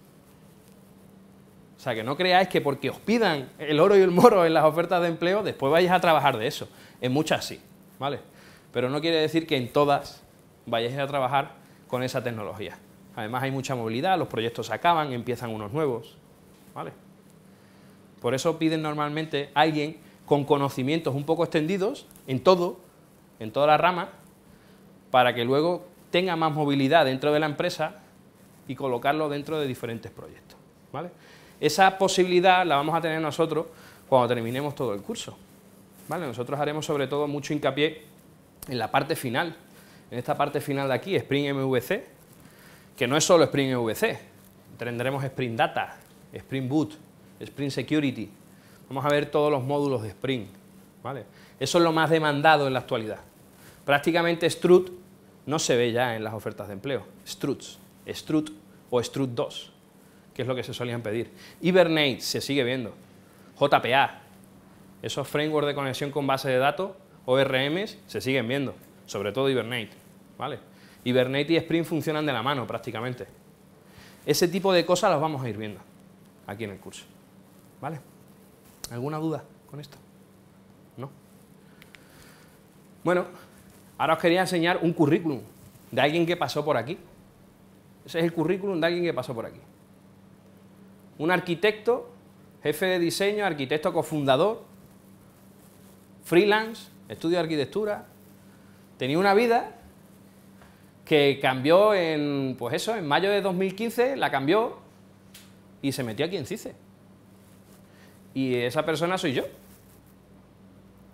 O sea, que no creáis que porque os pidan el oro y el moro en las ofertas de empleo, después vayáis a trabajar de eso. En muchas sí, ¿vale? Pero no quiere decir que en todas vayáis a trabajar con esa tecnología. Además hay mucha movilidad, los proyectos acaban, empiezan unos nuevos, ¿vale? Por eso piden normalmente a alguien con conocimientos un poco extendidos en toda la rama, para que luego tenga más movilidad dentro de la empresa y colocarlo dentro de diferentes proyectos, ¿vale? Esa posibilidad la vamos a tener nosotros cuando terminemos todo el curso, ¿vale? Nosotros haremos sobre todo mucho hincapié en la parte final, en esta parte final de aquí, Spring MVC, que no es solo Spring MVC, tendremos Spring Data, Spring Boot, Spring Security, vamos a ver todos los módulos de Spring, ¿vale? Eso es lo más demandado en la actualidad. Prácticamente Strut no se ve ya en las ofertas de empleo. Struts, Strut o Strut 2, que es lo que se solían pedir. Hibernate se sigue viendo. JPA, esos frameworks de conexión con base de datos, ORMs, se siguen viendo, sobre todo Hibernate, ¿vale? Hibernate y Spring funcionan de la mano prácticamente. Ese tipo de cosas las vamos a ir viendo aquí en el curso, ¿vale? ¿Alguna duda con esto? ¿No? Bueno, ahora os quería enseñar un currículum de alguien que pasó por aquí. Ese es el currículum de alguien que pasó por aquí. Un arquitecto, jefe de diseño, arquitecto cofundador, freelance, estudio de arquitectura. Tenía una vida que cambió en mayo de 2015, la cambió y se metió aquí en CICE. Y esa persona soy yo.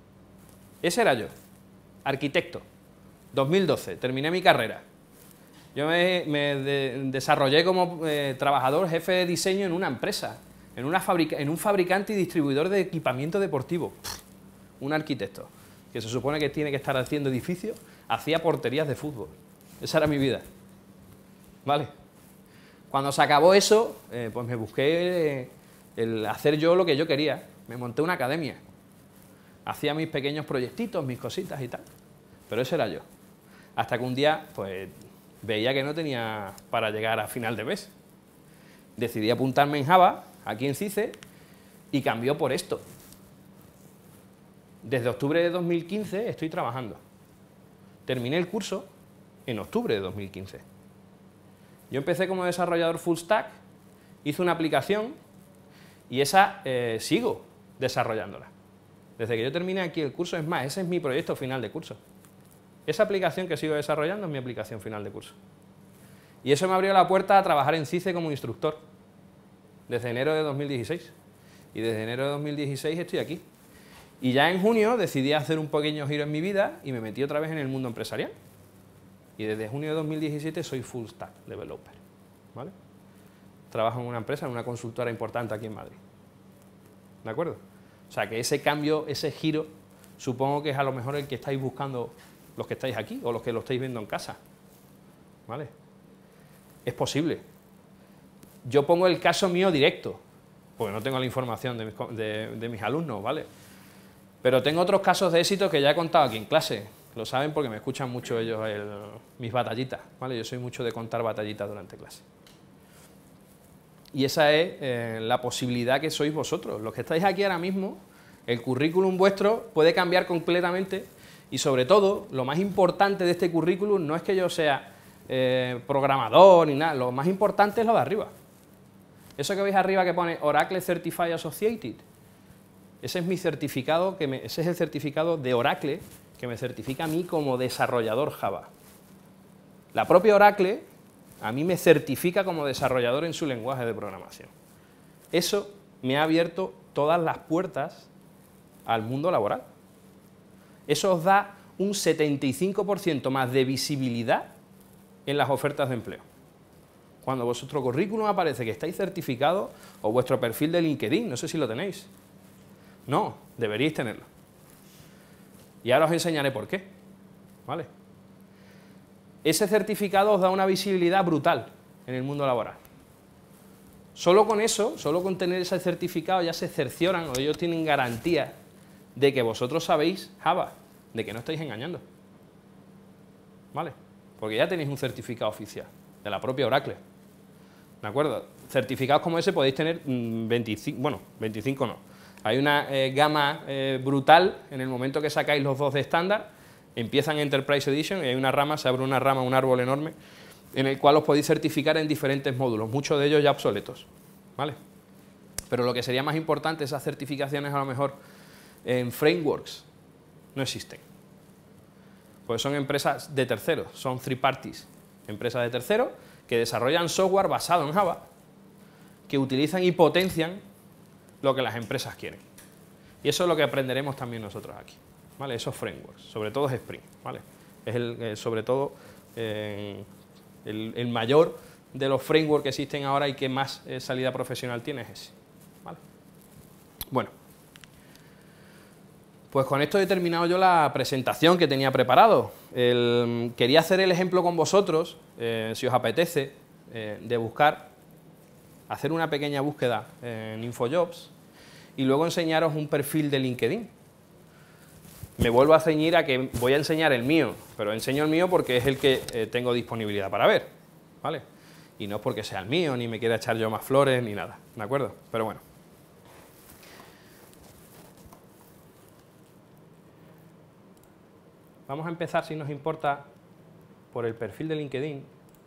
Ese era yo. Arquitecto, 2012, terminé mi carrera. Yo me desarrollé como trabajador jefe de diseño en una empresa, en un fabricante y distribuidor de equipamiento deportivo. Un arquitecto, que se supone que tiene que estar haciendo edificios, hacía porterías de fútbol. Esa era mi vida. ¿Vale? Cuando se acabó eso, pues me busqué el hacer yo lo que yo quería. Me monté una academia. Hacía mis pequeños proyectitos, mis cositas y tal. Pero ese era yo. Hasta que un día, pues, veía que no tenía para llegar a final de mes. Decidí apuntarme en Java, aquí en CICE, y cambió por esto. Desde octubre de 2015 estoy trabajando. Terminé el curso en octubre de 2015. Yo empecé como desarrollador full stack, hice una aplicación y esa sigo desarrollándola. Desde que yo terminé aquí el curso, es más, ese es mi proyecto final de curso. Esa aplicación que sigo desarrollando es mi aplicación final de curso. Y eso me abrió la puerta a trabajar en CICE como instructor, desde enero de 2016. Y desde enero de 2016 estoy aquí. Y ya en junio decidí hacer un pequeño giro en mi vida y me metí otra vez en el mundo empresarial. Y desde junio de 2017 soy full stack developer. ¿Vale? Trabajo en una empresa, en una consultora importante aquí en Madrid. ¿De acuerdo? O sea que ese cambio, ese giro, supongo que es a lo mejor el que estáis buscando los que estáis aquí o los que lo estáis viendo en casa. ¿Vale? Es posible. Yo pongo el caso mío directo, porque no tengo la información de mis alumnos, ¿vale? Pero tengo otros casos de éxito que ya he contado aquí en clase. Lo saben porque me escuchan mucho ellos mis batallitas, ¿vale? Yo soy mucho de contar batallitas durante clase. Y esa es la posibilidad que sois vosotros. Los que estáis aquí ahora mismo, el currículum vuestro puede cambiar completamente y sobre todo, lo más importante de este currículum no es que yo sea programador ni nada, lo más importante es lo de arriba. Eso que veis arriba que pone Oracle Certified Associated, ese es mi certificado, ese es el certificado de Oracle que me certifica a mí como desarrollador Java. La propia Oracle a mí me certifica como desarrollador en su lenguaje de programación. Eso me ha abierto todas las puertas al mundo laboral. Eso os da un 75% más de visibilidad en las ofertas de empleo. Cuando vuestro currículum aparece que estáis certificados, o vuestro perfil de LinkedIn, no sé si lo tenéis. No, deberíais tenerlo. Y ahora os enseñaré por qué. ¿Vale? Ese certificado os da una visibilidad brutal en el mundo laboral. Solo con eso, solo con tener ese certificado ya se cercioran o ellos tienen garantía de que vosotros sabéis Java, de que no estáis engañando. ¿Vale? Porque ya tenéis un certificado oficial de la propia Oracle. ¿De acuerdo? Certificados como ese podéis tener 25, bueno, 25 no. Hay una gama brutal en el momento que sacáis los dos de estándar, empiezan Enterprise Edition y hay una rama, se abre una rama, un árbol enorme, en el cual os podéis certificar en diferentes módulos, muchos de ellos ya obsoletos, ¿vale? Pero lo que sería más importante, esas certificaciones a lo mejor en frameworks no existen. Pues son empresas de terceros, son third parties, empresas de terceros que desarrollan software basado en Java, que utilizan y potencian lo que las empresas quieren. Y eso es lo que aprenderemos también nosotros aquí, ¿vale? Esos frameworks, sobre todo es Spring, ¿vale? Es sobre todo el mayor de los frameworks que existen ahora y que más salida profesional tiene es ese, ¿vale? Bueno, pues con esto he terminado yo la presentación que tenía preparado. Quería hacer el ejemplo con vosotros, si os apetece, de buscar, hacer una pequeña búsqueda en InfoJobs y luego enseñaros un perfil de LinkedIn. Me vuelvo a ceñir a que voy a enseñar el mío, pero enseño el mío porque es el que tengo disponibilidad para ver, ¿vale? Y no es porque sea el mío, ni me quiera echar yo más flores, ni nada, ¿de acuerdo? Pero bueno. Vamos a empezar, si nos importa, por el perfil de LinkedIn.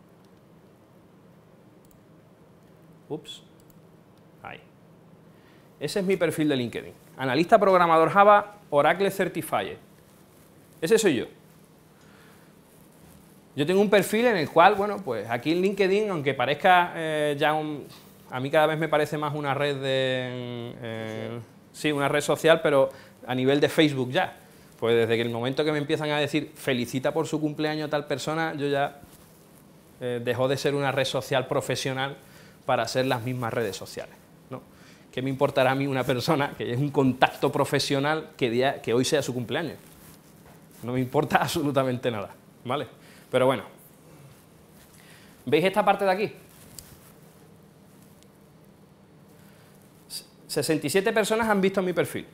Ups. Ahí. Ese es mi perfil de LinkedIn. Analista programador Java, Oracle Certified. Ese soy yo. Yo tengo un perfil en el cual, bueno, pues aquí en LinkedIn, aunque parezca a mí cada vez me parece más una red sí, una red social, pero a nivel de Facebook ya. Pues desde el momento que me empiezan a decir felicita por su cumpleaños a tal persona, yo ya dejó de ser una red social profesional para ser las mismas redes sociales, ¿no? ¿Qué me importará a mí una persona que es un contacto profesional que hoy sea su cumpleaños? No me importa absolutamente nada, ¿vale? Pero bueno, ¿veis esta parte de aquí? 67 personas han visto mi perfil.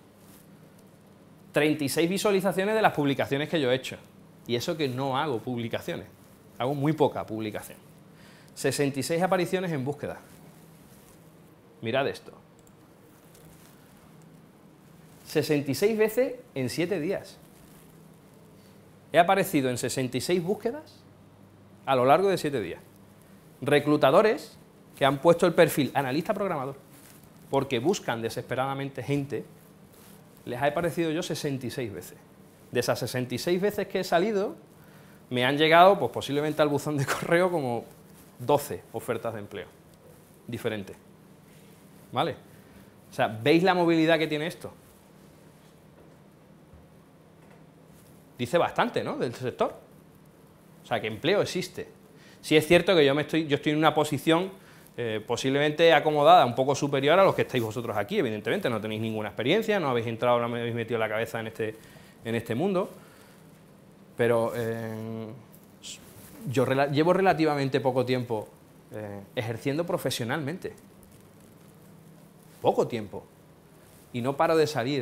36 visualizaciones de las publicaciones que yo he hecho. Y eso que no hago publicaciones. Hago muy poca publicación. 66 apariciones en búsqueda. Mirad esto. 66 veces en 7 días. He aparecido en 66 búsquedas a lo largo de 7 días. Reclutadores que han puesto el perfil analista programador porque buscan desesperadamente gente, les he aparecido yo 66 veces. De esas 66 veces que he salido, me han llegado, pues posiblemente al buzón de correo, como 12 ofertas de empleo diferentes. ¿Vale? O sea, ¿veis la movilidad que tiene esto? Dice bastante, ¿no?, del sector. O sea, que empleo existe. Sí es cierto que yo estoy en una posición posiblemente acomodada, un poco superior a los que estáis vosotros aquí, evidentemente. No tenéis ninguna experiencia, no habéis entrado, no me habéis metido la cabeza en este mundo. Pero yo llevo relativamente poco tiempo ejerciendo profesionalmente. Poco tiempo. Y no paro de salir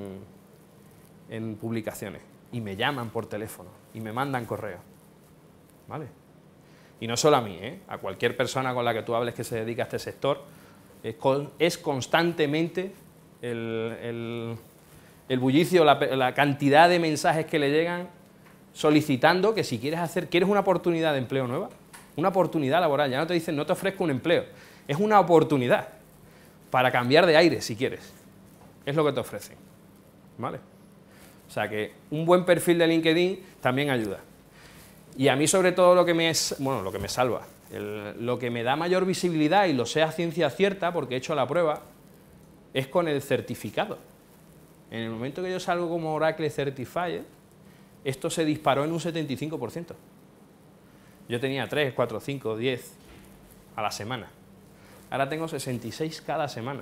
en publicaciones. Y me llaman por teléfono. Y me mandan correos. ¿Vale? Y no solo a mí, a cualquier persona con la que tú hables que se dedica a este sector, es constantemente el bullicio, la cantidad de mensajes que le llegan solicitando que si quieres una oportunidad de empleo nueva, una oportunidad laboral, ya no te dicen, no te ofrezco un empleo, es una oportunidad para cambiar de aire si quieres, es lo que te ofrecen, ¿vale? O sea que un buen perfil de LinkedIn también ayuda. Y a mí sobre todo lo que me salva, lo que me da mayor visibilidad, y lo sé a ciencia cierta porque he hecho la prueba, es con el certificado. En el momento que yo salgo como Oracle Certified, esto se disparó en un 75%. Yo tenía 3, 4, 5, 10 a la semana. Ahora tengo 66 cada semana.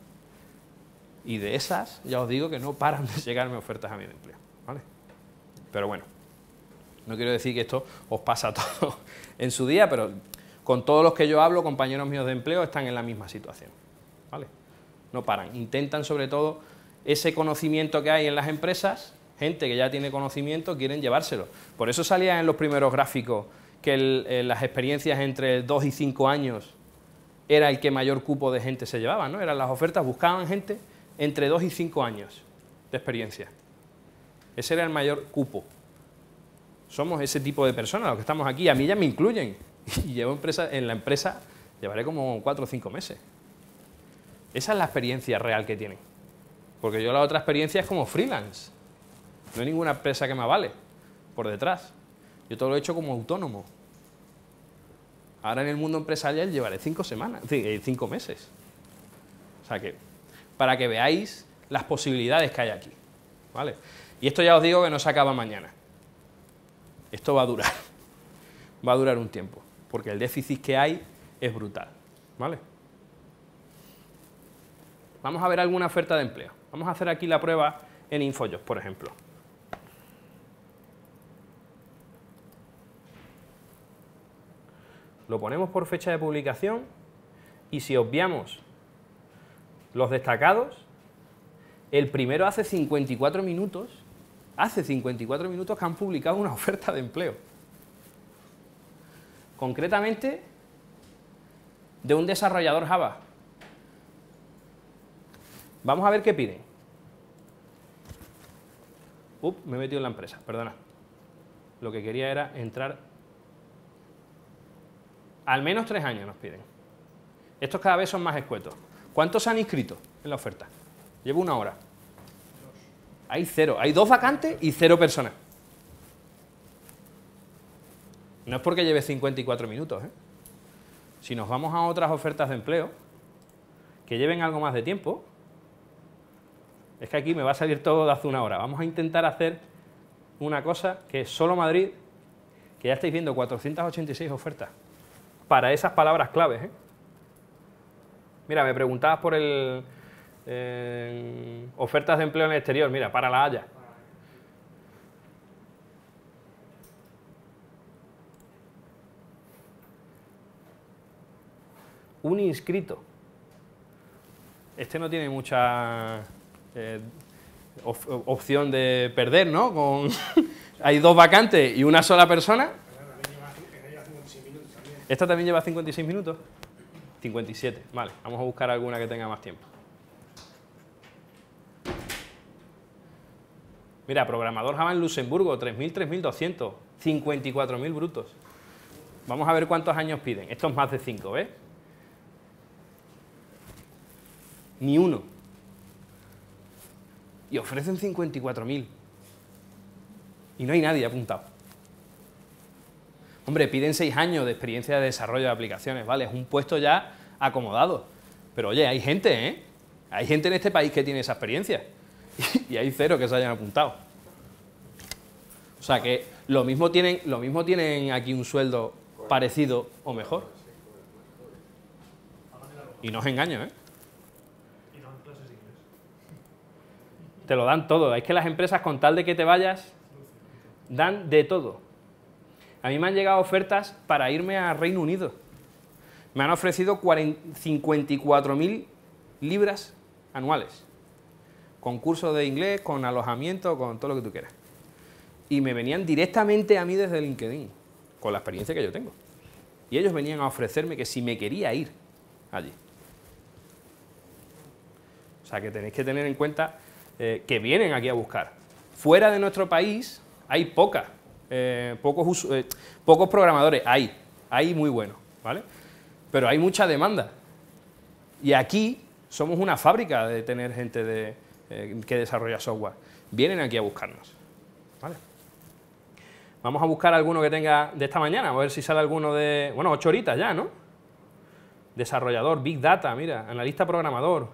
Y de esas, ya os digo que no paran de llegarme ofertas a mí de empleo, ¿vale? Pero bueno, no quiero decir que esto os pasa a todos en su día, pero con todos los que yo hablo, compañeros míos de empleo, están en la misma situación, ¿vale? No paran, intentan sobre todo ese conocimiento que hay en las empresas, gente que ya tiene conocimiento, quieren llevárselo. Por eso salía en los primeros gráficos que las experiencias entre 2 y 5 años era el que mayor cupo de gente se llevaba, ¿no? Eran las ofertas, buscaban gente entre 2 y 5 años de experiencia. Ese era el mayor cupo. Somos ese tipo de personas los que estamos aquí, a mí ya me incluyen. Y llevo en la empresa, llevaré como 4 o 5 meses. Esa es la experiencia real que tienen. Porque yo la otra experiencia es como freelance. No hay ninguna empresa que me avale por detrás. Yo todo lo he hecho como autónomo. Ahora en el mundo empresarial llevaré 5 meses. O sea que, para que veáis las posibilidades que hay aquí, ¿vale? Y esto ya os digo que no se acaba mañana. Esto va a durar. Va a durar un tiempo. Porque el déficit que hay es brutal, ¿vale? Vamos a ver alguna oferta de empleo. Vamos a hacer aquí la prueba en InfoJobs, por ejemplo. Lo ponemos por fecha de publicación y si obviamos los destacados, el primero hace 54 minutos que han publicado una oferta de empleo. Concretamente, de un desarrollador Java. Vamos a ver qué piden. Me he metido en la empresa, perdona. Lo que quería era entrar. Al menos 3 años nos piden. Estos cada vez son más escuetos. ¿Cuántos se han inscrito en la oferta? Llevo 1 hora. Hay 0. Hay 2 vacantes y 0 personas. No es porque lleve 54 minutos, ¿eh? Si nos vamos a otras ofertas de empleo que lleven algo más de tiempo, es que aquí me va a salir todo de hace 1 hora. Vamos a intentar hacer una cosa que es solo Madrid que ya estáis viendo 486 ofertas para esas palabras claves, ¿eh? Mira, me preguntabas por el ofertas de empleo en el exterior, mira, para La Haya. Un inscrito. Este no tiene mucha opción de perder, ¿no? Hay 2 vacantes y una sola persona. ¿Esta también lleva 56 minutos? 57, vale. Vamos a buscar alguna que tenga más tiempo. Mira, programador Java en Luxemburgo, 3.000, 3.200, 54.000 brutos. Vamos a ver cuántos años piden. Esto es más de 5, ¿ves? Ni uno. Y ofrecen 54.000. Y no hay nadie apuntado. Hombre, piden 6 años de experiencia de desarrollo de aplicaciones, ¿vale? Es un puesto ya acomodado. Pero oye, hay gente, ¿eh? Hay gente en este país que tiene esa experiencia. Y hay 0 que se hayan apuntado. O sea que lo mismo tienen aquí un sueldo parecido o mejor. Y no os engaño, ¿eh? Te lo dan todo. Es que las empresas, con tal de que te vayas, dan de todo. A mí me han llegado ofertas para irme a Reino Unido. Me han ofrecido 54.000 libras anuales. Con curso de inglés, con alojamiento, con todo lo que tú quieras. Y me venían directamente a mí desde LinkedIn, con la experiencia que yo tengo. Y ellos venían a ofrecerme que si me quería ir allí. O sea que tenéis que tener en cuenta que vienen aquí a buscar. Fuera de nuestro país hay pocos programadores, hay muy buenos, ¿vale? Pero hay mucha demanda. Y aquí somos una fábrica de tener gente que desarrolla software. Vienen aquí a buscarnos, ¿vale? Vamos a buscar alguno que tenga de esta mañana, a ver si sale alguno de... Bueno, 8 horitas ya, ¿no? Desarrollador, Big Data, mira, analista programador.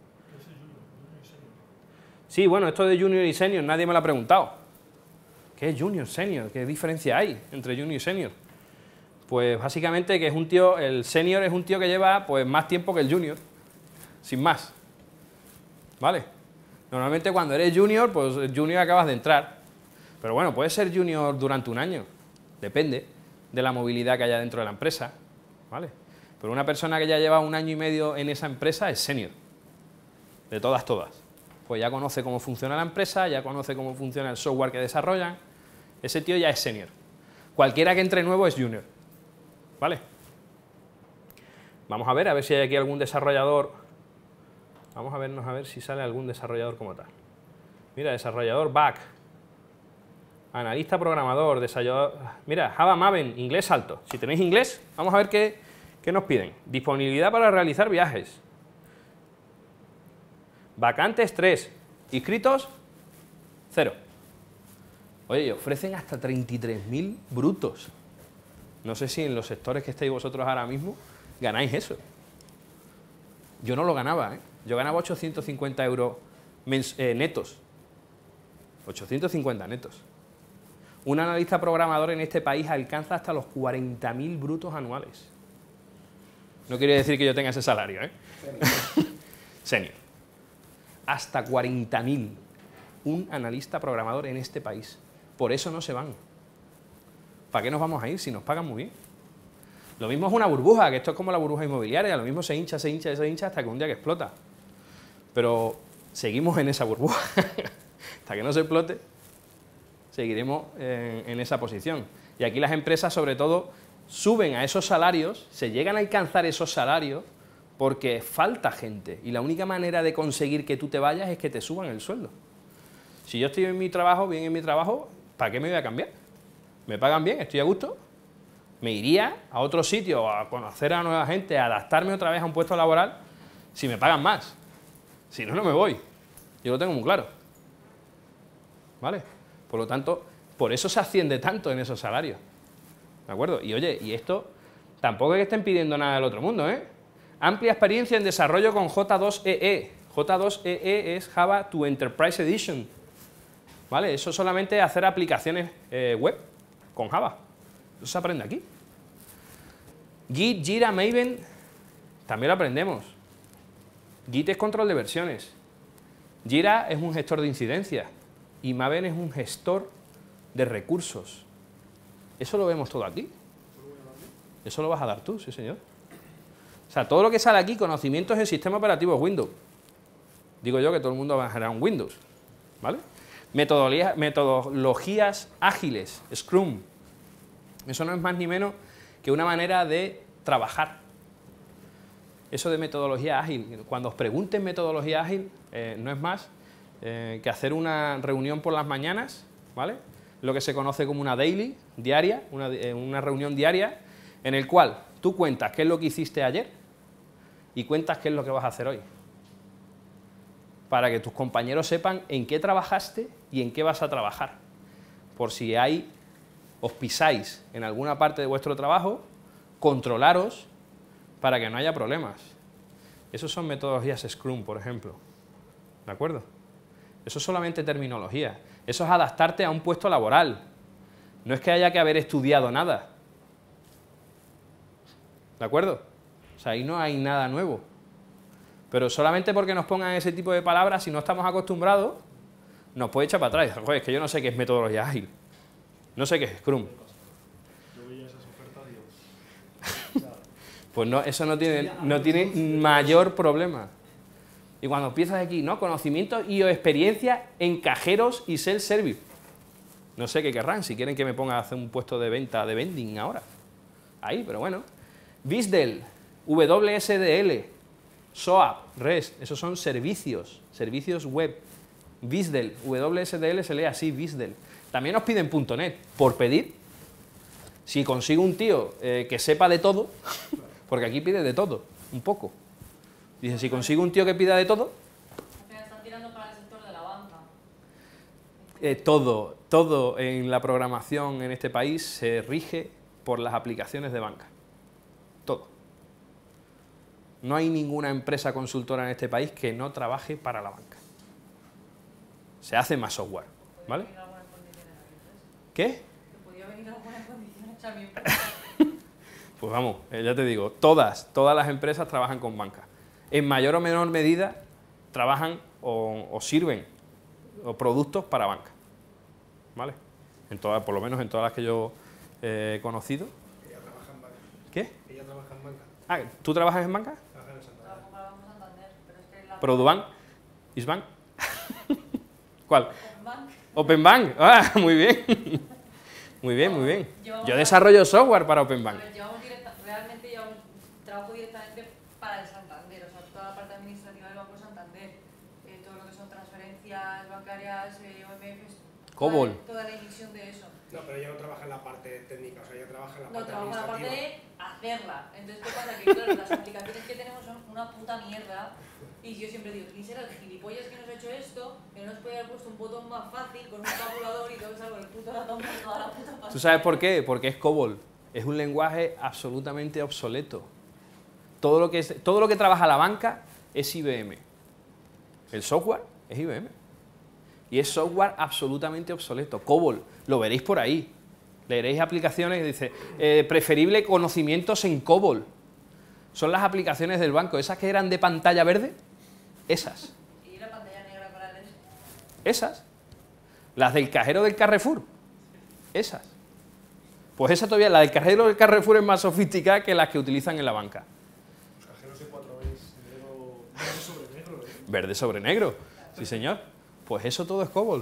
Sí, bueno, esto de Junior y Senior nadie me lo ha preguntado. ¿Qué es Junior, Senior? ¿Qué diferencia hay entre Junior y Senior? Pues básicamente que es un tío, el Senior es un tío que lleva pues más tiempo que el Junior, sin más. ¿Vale? Normalmente cuando eres Junior, pues Junior acabas de entrar. Pero bueno, puedes ser Junior durante un año, depende de la movilidad que haya dentro de la empresa. ¿Vale? Pero una persona que ya lleva 1 año y medio en esa empresa es Senior, de todas. Pues ya conoce cómo funciona la empresa, ya conoce cómo funciona el software que desarrollan. Ese tío ya es Senior. Cualquiera que entre nuevo es Junior. ¿Vale? Vamos a ver si hay aquí algún desarrollador. Vamos a ver si sale algún desarrollador como tal. Mira, desarrollador back. Analista programador, desarrollador... Mira, Java Maven, inglés alto. Si tenéis inglés, vamos a ver qué nos piden. Disponibilidad para realizar viajes. Vacantes 3, inscritos 0. Oye, ofrecen hasta 33.000 brutos. No sé si en los sectores que estáis vosotros ahora mismo ganáis eso. Yo no lo ganaba, ¿eh? Yo ganaba 850 euros netos. 850 netos. Un analista programador en este país alcanza hasta los 40.000 brutos anuales. No quiere decir que yo tenga ese salario, ¿eh? Senior. Hasta 40.000, un analista programador en este país. Por eso no se van. ¿Para qué nos vamos a ir si nos pagan muy bien? Lo mismo es una burbuja, que esto es como la burbuja inmobiliaria, lo mismo se hincha hasta que un día que explota. Pero seguimos en esa burbuja. Hasta que no se explote, seguiremos en esa posición. Y aquí las empresas, sobre todo, suben a esos salarios, se llegan a alcanzar esos salarios, porque falta gente y la única manera de conseguir que tú te vayas es que te suban el sueldo. Si yo estoy en mi trabajo, bien en mi trabajo, ¿para qué me voy a cambiar? ¿Me pagan bien? ¿Estoy a gusto? Me iría a otro sitio a conocer a nueva gente, a adaptarme otra vez a un puesto laboral si me pagan más. Si no, no me voy. Yo lo tengo muy claro. ¿Vale? Por lo tanto, por eso se asciende tanto en esos salarios. ¿De acuerdo? Y oye, y esto tampoco es que estén pidiendo nada del otro mundo, ¿eh? Amplia experiencia en desarrollo con J2EE. J2EE es Java to Enterprise Edition. ¿Vale? Eso solamente hacer aplicaciones web con Java. Eso se aprende aquí. Git, Jira, Maven, también lo aprendemos. Git es control de versiones. Jira es un gestor de incidencias. Y Maven es un gestor de recursos. Eso lo vemos todo aquí. Eso lo vas a dar tú, sí señor. O sea, todo lo que sale aquí, conocimientos del sistema operativo es Windows. Digo yo que todo el mundo va a generar un Windows, ¿vale? Metodologías ágiles, Scrum. Eso no es más ni menos que una manera de trabajar. Eso de metodología ágil, cuando os pregunten metodología ágil, no es más que hacer una reunión por las mañanas, ¿vale? Lo que se conoce como una daily, diaria, una reunión diaria, en el cual tú cuentas qué es lo que hiciste ayer y cuentas qué es lo que vas a hacer hoy. Para que tus compañeros sepan en qué trabajaste y en qué vas a trabajar. Por si os pisáis en alguna parte de vuestro trabajo, controlaros para que no haya problemas. Esos son metodologías Scrum, por ejemplo. ¿De acuerdo? Eso es solamente terminología. Eso es adaptarte a un puesto laboral. No es que haya que haber estudiado nada. ¿De acuerdo? O sea, ahí no hay nada nuevo. Pero solamente porque nos pongan ese tipo de palabras, si no estamos acostumbrados, nos puede echar para atrás. Joder, es que yo no sé qué es metodología ágil. No sé qué es Scrum. Yo veía esas ofertas, Dios. Pues no, eso no tiene mayor problema. Y cuando empiezas aquí, ¿no? Conocimientos y o experiencia en cajeros y self-service. No sé qué querrán, si quieren que me ponga a hacer un puesto de venta, de vending ahora. Ahí, pero bueno. WSDL, WSDL, SOAP, REST, esos son servicios web. WSDL, WSDL se lee así, WSDL. También nos piden .NET, por pedir. Si consigo un tío que sepa de todo, porque aquí pide de todo, un poco. Dice, si consigo un tío que pida de todo... Están tirando para el sector de la banca. Todo en la programación en este país se rige por las aplicaciones de banca. Todo. No hay ninguna empresa consultora en este país que no trabaje para la banca. Se hace más software, ¿vale? ¿Qué? ¿Podría venir algunas condiciones a mi empresa? Pues vamos, ya te digo, todas las empresas trabajan con banca. En mayor o menor medida trabajan o sirven productos para banca, ¿vale? Por lo menos en todas las que yo he conocido. Ella trabaja en banca. ¿Qué? Ella trabaja en banca. Ah, ¿tú trabajas en banca? Trabaja en Santander. Trabajo para Banco Santander, pero es que la... ¿Produbank? ¿Isbank? ¿Cuál? Bank. Openbank. Ah, muy bien. Muy bien, muy bien. Yo desarrollo software para Openbank. A ver, realmente trabajo directamente para el Santander, o sea, toda la parte administrativa del Banco Santander, todo lo que son transferencias bancarias, OMFs, COBOL. toda la emisión de eso. No, pero ella no trabaja en la parte técnica, o sea, ella trabaja en la No, parte trabajo en la parte administrativa. de hacerla. Entonces, ¿qué pasa? Que claro, las aplicaciones que tenemos son una puta mierda. Y yo siempre digo, ¿quién será el gilipollas que nos ha hecho esto? Que no nos podía haber puesto un botón más fácil con un tabulador y todo salgo el puto ratón por toda la puta pantalla. ¿Tú sabes por qué? Porque es COBOL. Es un lenguaje absolutamente obsoleto. Todo lo que trabaja la banca es IBM. El software es IBM. Y es software absolutamente obsoleto. COBOL, lo veréis por ahí. Leeréis aplicaciones que dice, preferible conocimientos en COBOL. Son las aplicaciones del banco. Esas que eran de pantalla verde, esas. Y la pantalla negra para leer. Esas. Las del cajero del Carrefour. Esas. Pues esa todavía, la del cajero del Carrefour es más sofisticada que las que utilizan en la banca. Los cajeros E4 es negro, verde sobre negro, ¿eh? Verde sobre negro. Sí, señor. Pues eso todo es COBOL.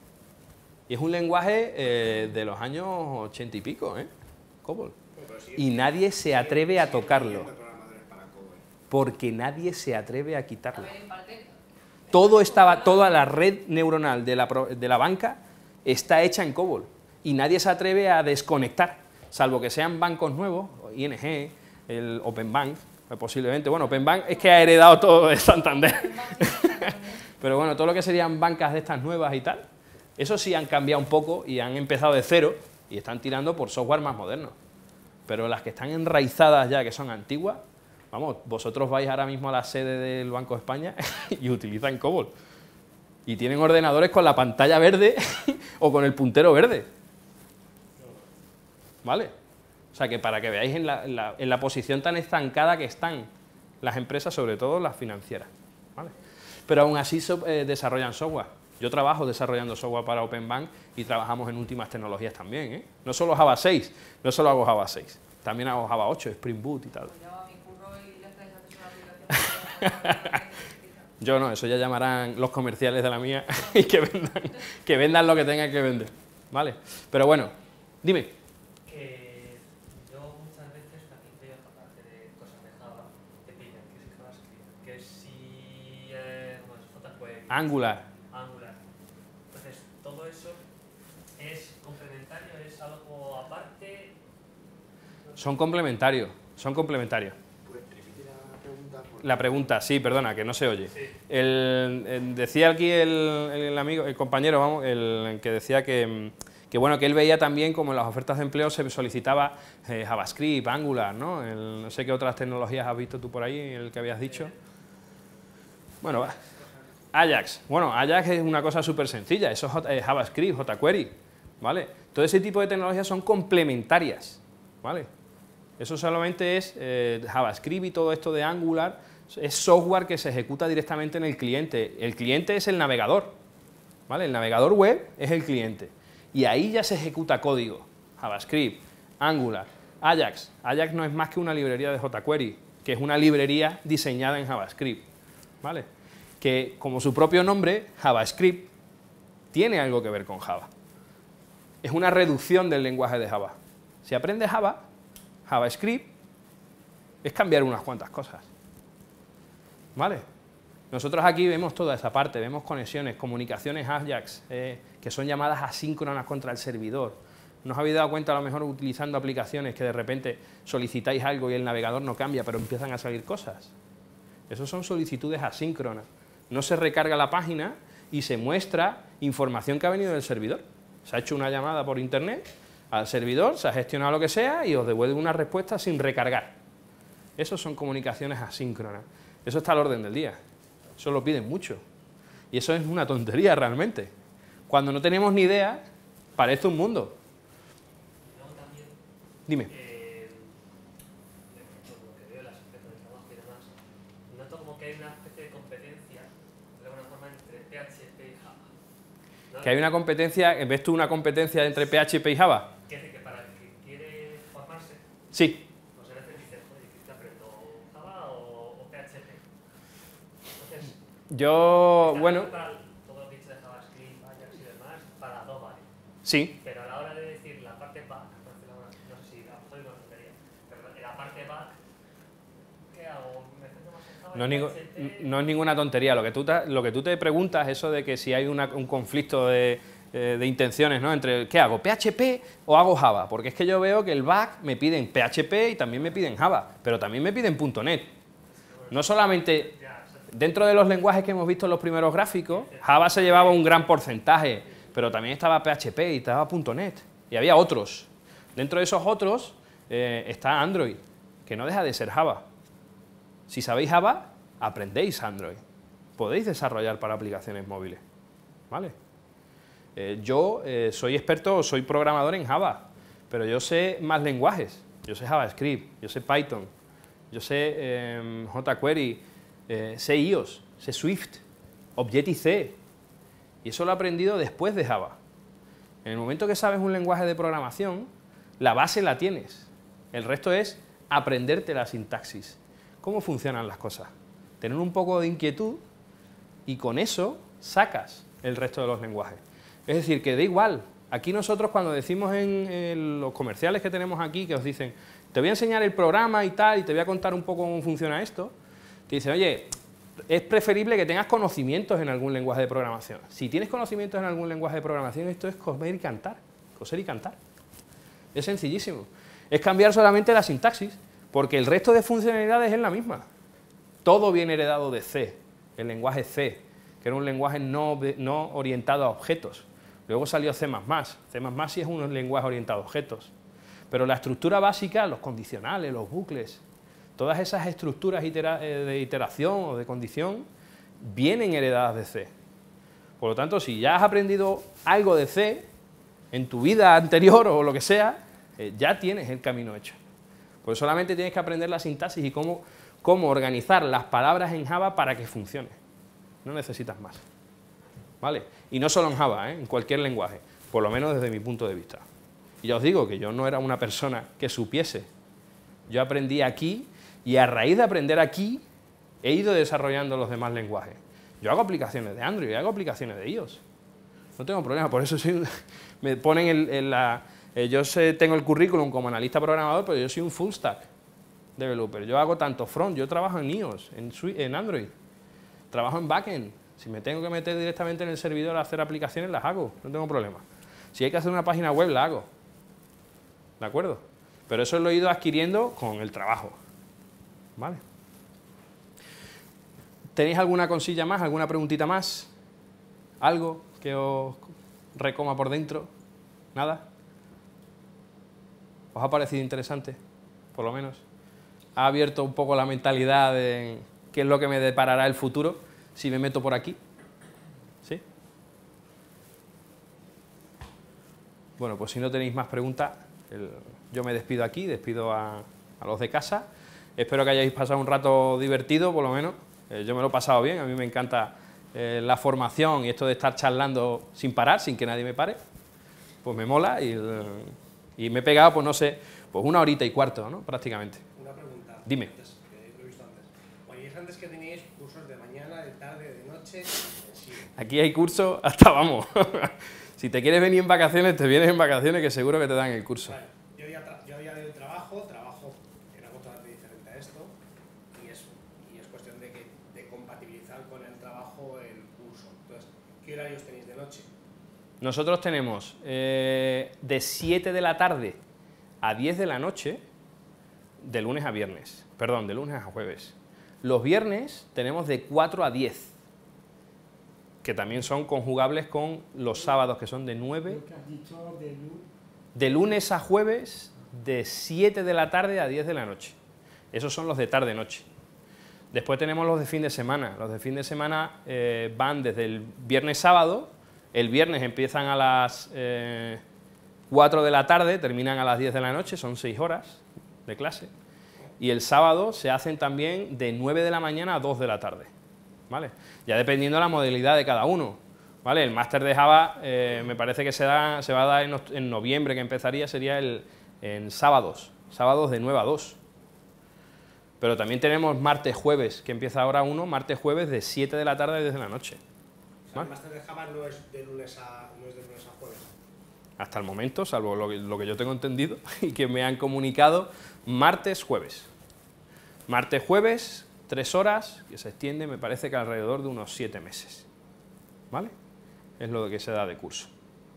Y es un lenguaje de los años 80 y pico, ¿eh? COBOL. Y nadie se atreve a tocarlo. Porque nadie se atreve a quitarlo. A ver, en parte... Toda la red neuronal de la banca está hecha en COBOL. Y nadie se atreve a desconectar, salvo que sean bancos nuevos, ING, el Openbank, posiblemente. Bueno, Openbank es que ha heredado todo de Santander. Pero bueno, todo lo que serían bancas de estas nuevas y tal, eso sí han cambiado un poco y han empezado de cero y están tirando por software más moderno. Pero las que están enraizadas ya, que son antiguas, vamos, vosotros vais ahora mismo a la sede del Banco de España y utilizan COBOL. Y tienen ordenadores con la pantalla verde o con el puntero verde. ¿vale? O sea, que para que veáis en la posición tan estancada que están las empresas, sobre todo las financieras, ¿vale? Pero aún así desarrollan software. Yo trabajo desarrollando software para OpenBank y trabajamos en últimas tecnologías también, ¿eh? No solo Java 6, no solo hago Java 6, también hago Java 8, Spring Boot y tal. Pues llamo a mi curro y ya estáis haciendo una aplicación. Yo no, eso ya llamarán los comerciales de la mía y que vendan lo que tengan que vender, ¿vale? Pero bueno, dime. Que yo muchas veces también veo aparte de cosas de Java, te piden que es JavaScript, que si ¿cómo es? jQuery, Angular. Angular. Entonces, todo eso es complementario, es algo aparte. Son complementarios, son complementarios. Pues repite la pregunta. La pregunta, sí, perdona, que no se oye. Sí. Decía aquí el amigo, el compañero, vamos, el que decía que bueno, que él veía también como en las ofertas de empleo se solicitaba JavaScript, Angular, ¿no? No sé qué otras tecnologías has visto tú por ahí, el que habías dicho. Bueno, va. Ajax. Bueno, Ajax es una cosa súper sencilla, eso es JavaScript, jQuery, ¿vale? Todo ese tipo de tecnologías son complementarias, ¿vale? Eso solamente es JavaScript y todo esto de Angular, es software que se ejecuta directamente en el cliente. El cliente es el navegador, ¿vale? El navegador web es el cliente. Y ahí ya se ejecuta código, JavaScript, Angular, Ajax. Ajax no es más que una librería de jQuery, que es una librería diseñada en JavaScript, ¿vale? Que, como su propio nombre, JavaScript, tiene algo que ver con Java. Es una reducción del lenguaje de Java. Si aprendes Java, JavaScript es cambiar unas cuantas cosas, ¿vale? Nosotros aquí vemos toda esa parte, vemos conexiones, comunicaciones Ajax, que son llamadas asíncronas contra el servidor. ¿No os habéis dado cuenta a lo mejor utilizando aplicaciones que de repente solicitáis algo y el navegador no cambia, pero empiezan a salir cosas? Esas son solicitudes asíncronas. No se recarga la página y se muestra información que ha venido del servidor. Se ha hecho una llamada por internet al servidor, se ha gestionado lo que sea y os devuelve una respuesta sin recargar. Eso son comunicaciones asíncronas. Eso está al orden del día. Eso lo piden mucho. Y eso es una tontería realmente. Cuando no tenemos ni idea, parece un mundo. Luego también, Dime. por lo que veo en las empresas de trabajo y demás, noto como que hay una especie de competencia, de alguna forma, entre PHP y Java, ¿no? Que hay una competencia, ¿ves tú una competencia entre PHP y Java? Quiere decir que para el que quiere formarse, Sí. pues a veces dice, joder, ¿qué aprendo? ¿Java o PHP? Entonces, Yo, está bueno, para todo lo que he dicho de JavaScript, Ajax y demás, para dos vale. sí. Pero a la hora de decir la parte back, por decirlo alguna, no sé si a lo mejor no entendería, pero en la parte back, ¿qué hago? ¿Me centro más en Java? No es, PHP? no es ninguna tontería. Lo que tú te preguntas, eso de que si hay un conflicto de intenciones, ¿no? Entre, ¿qué hago? ¿PHP o hago Java? Porque es que yo veo que el back me piden PHP y también me piden Java, pero también me piden .NET. No solamente dentro de los lenguajes que hemos visto en los primeros gráficos, Java se llevaba un gran porcentaje, pero también estaba PHP y estaba .NET, y había otros. Dentro de esos otros está Android, que no deja de ser Java. Si sabéis Java, aprendéis Android. Podéis desarrollar para aplicaciones móviles, ¿vale? Yo soy experto, soy programador en Java, pero yo sé más lenguajes. Yo sé JavaScript, yo sé Python, yo sé jQuery, sé iOS, sé Swift, Objective-C, y eso lo he aprendido después de Java. En el momento que sabes un lenguaje de programación, la base la tienes. El resto es aprenderte la sintaxis, cómo funcionan las cosas, tener un poco de inquietud y con eso sacas el resto de los lenguajes. Es decir, que da igual. Aquí nosotros cuando decimos en los comerciales que tenemos aquí, que os dicen, te voy a enseñar el programa y tal, y te voy a contar un poco cómo funciona esto, te dicen, oye, es preferible que tengas conocimientos en algún lenguaje de programación. Si tienes conocimientos en algún lenguaje de programación, esto es coser y cantar. Coser y cantar. Es sencillísimo. Es cambiar solamente la sintaxis, porque el resto de funcionalidades es la misma. Todo viene heredado de C, el lenguaje C, que era un lenguaje no orientado a objetos. Luego salió C++. C++ sí es un lenguaje orientado a objetos. Pero la estructura básica, los condicionales, los bucles, todas esas estructuras de iteración o de condición vienen heredadas de C. Por lo tanto, si ya has aprendido algo de C en tu vida anterior o lo que sea, ya tienes el camino hecho. Pues solamente tienes que aprender la sintaxis y cómo organizar las palabras en Java para que funcione. No necesitas más. ¿Vale? Y no solo en Java, en cualquier lenguaje, por lo menos desde mi punto de vista. Y ya os digo que yo no era una persona que supiese. Yo aprendí aquí y a raíz de aprender aquí he ido desarrollando los demás lenguajes. Yo hago aplicaciones de Android, hago aplicaciones de iOS. No tengo problema, por eso me ponen tengo el currículum como analista programador, pero yo soy un full stack developer. Yo hago tanto front, yo trabajo en iOS, en Android, trabajo en backend. Si me tengo que meter directamente en el servidor a hacer aplicaciones, las hago, no tengo problema. Si hay que hacer una página web, la hago. ¿De acuerdo? Pero eso lo he ido adquiriendo con el trabajo. ¿Vale? ¿Tenéis alguna cosilla más, alguna preguntita más? ¿Algo que os recoma por dentro? ¿Nada? ¿Os ha parecido interesante? Por lo menos. ¿Ha abierto un poco la mentalidad de qué es lo que me deparará el futuro si me meto por aquí? ¿Sí? Bueno, pues si no tenéis más preguntas, yo me despido aquí, despido a los de casa. Espero que hayáis pasado un rato divertido, por lo menos. Yo me lo he pasado bien, a mí me encanta la formación y esto de estar charlando sin parar, sin que nadie me pare. Pues me mola y me he pegado, pues no sé, pues 1 horita y cuarto, ¿no? Prácticamente. Una pregunta. Dime. Antes, que lo he visto antes. Oye, antes que teníais cursos de mañana, de tarde, de noche, sí. Aquí hay cursos hasta vamos. Si te quieres venir en vacaciones, te vienes en vacaciones que seguro que te dan el curso. Vale. Yo había de trabajo en algo totalmente diferente a esto y es cuestión de compatibilizar con el trabajo el curso. Entonces, ¿qué horarios tenéis de noche? Nosotros tenemos de 7 de la tarde a 10 de la noche, de lunes a viernes. Perdón, de lunes a jueves. Los viernes tenemos de 4 a 10, que también son conjugables con los sábados, que son de 9. De lunes a jueves, de 7 de la tarde a 10 de la noche. Esos son los de tarde-noche. Después tenemos los de fin de semana. Los de fin de semana van desde el viernes-sábado. El viernes empiezan a las 4 de la tarde, terminan a las 10 de la noche, son 6 horas de clase. Y el sábado se hacen también de 9 de la mañana a 2 de la tarde. ¿Vale? Ya dependiendo de la modalidad de cada uno. ¿Vale? El máster de Java me parece que se va a dar en noviembre, que empezaría, sería en sábados de 9 a 2. Pero también tenemos martes-jueves, que empieza ahora martes-jueves de 7 de la tarde a 10 de la noche. O sea, el máster de Java no es de lunes a jueves. Hasta el momento, salvo lo que yo tengo entendido y que me han comunicado, martes-jueves. Martes-jueves, 3 horas, que se extiende, me parece que alrededor de unos 7 meses. ¿Vale? Es lo que se da de curso.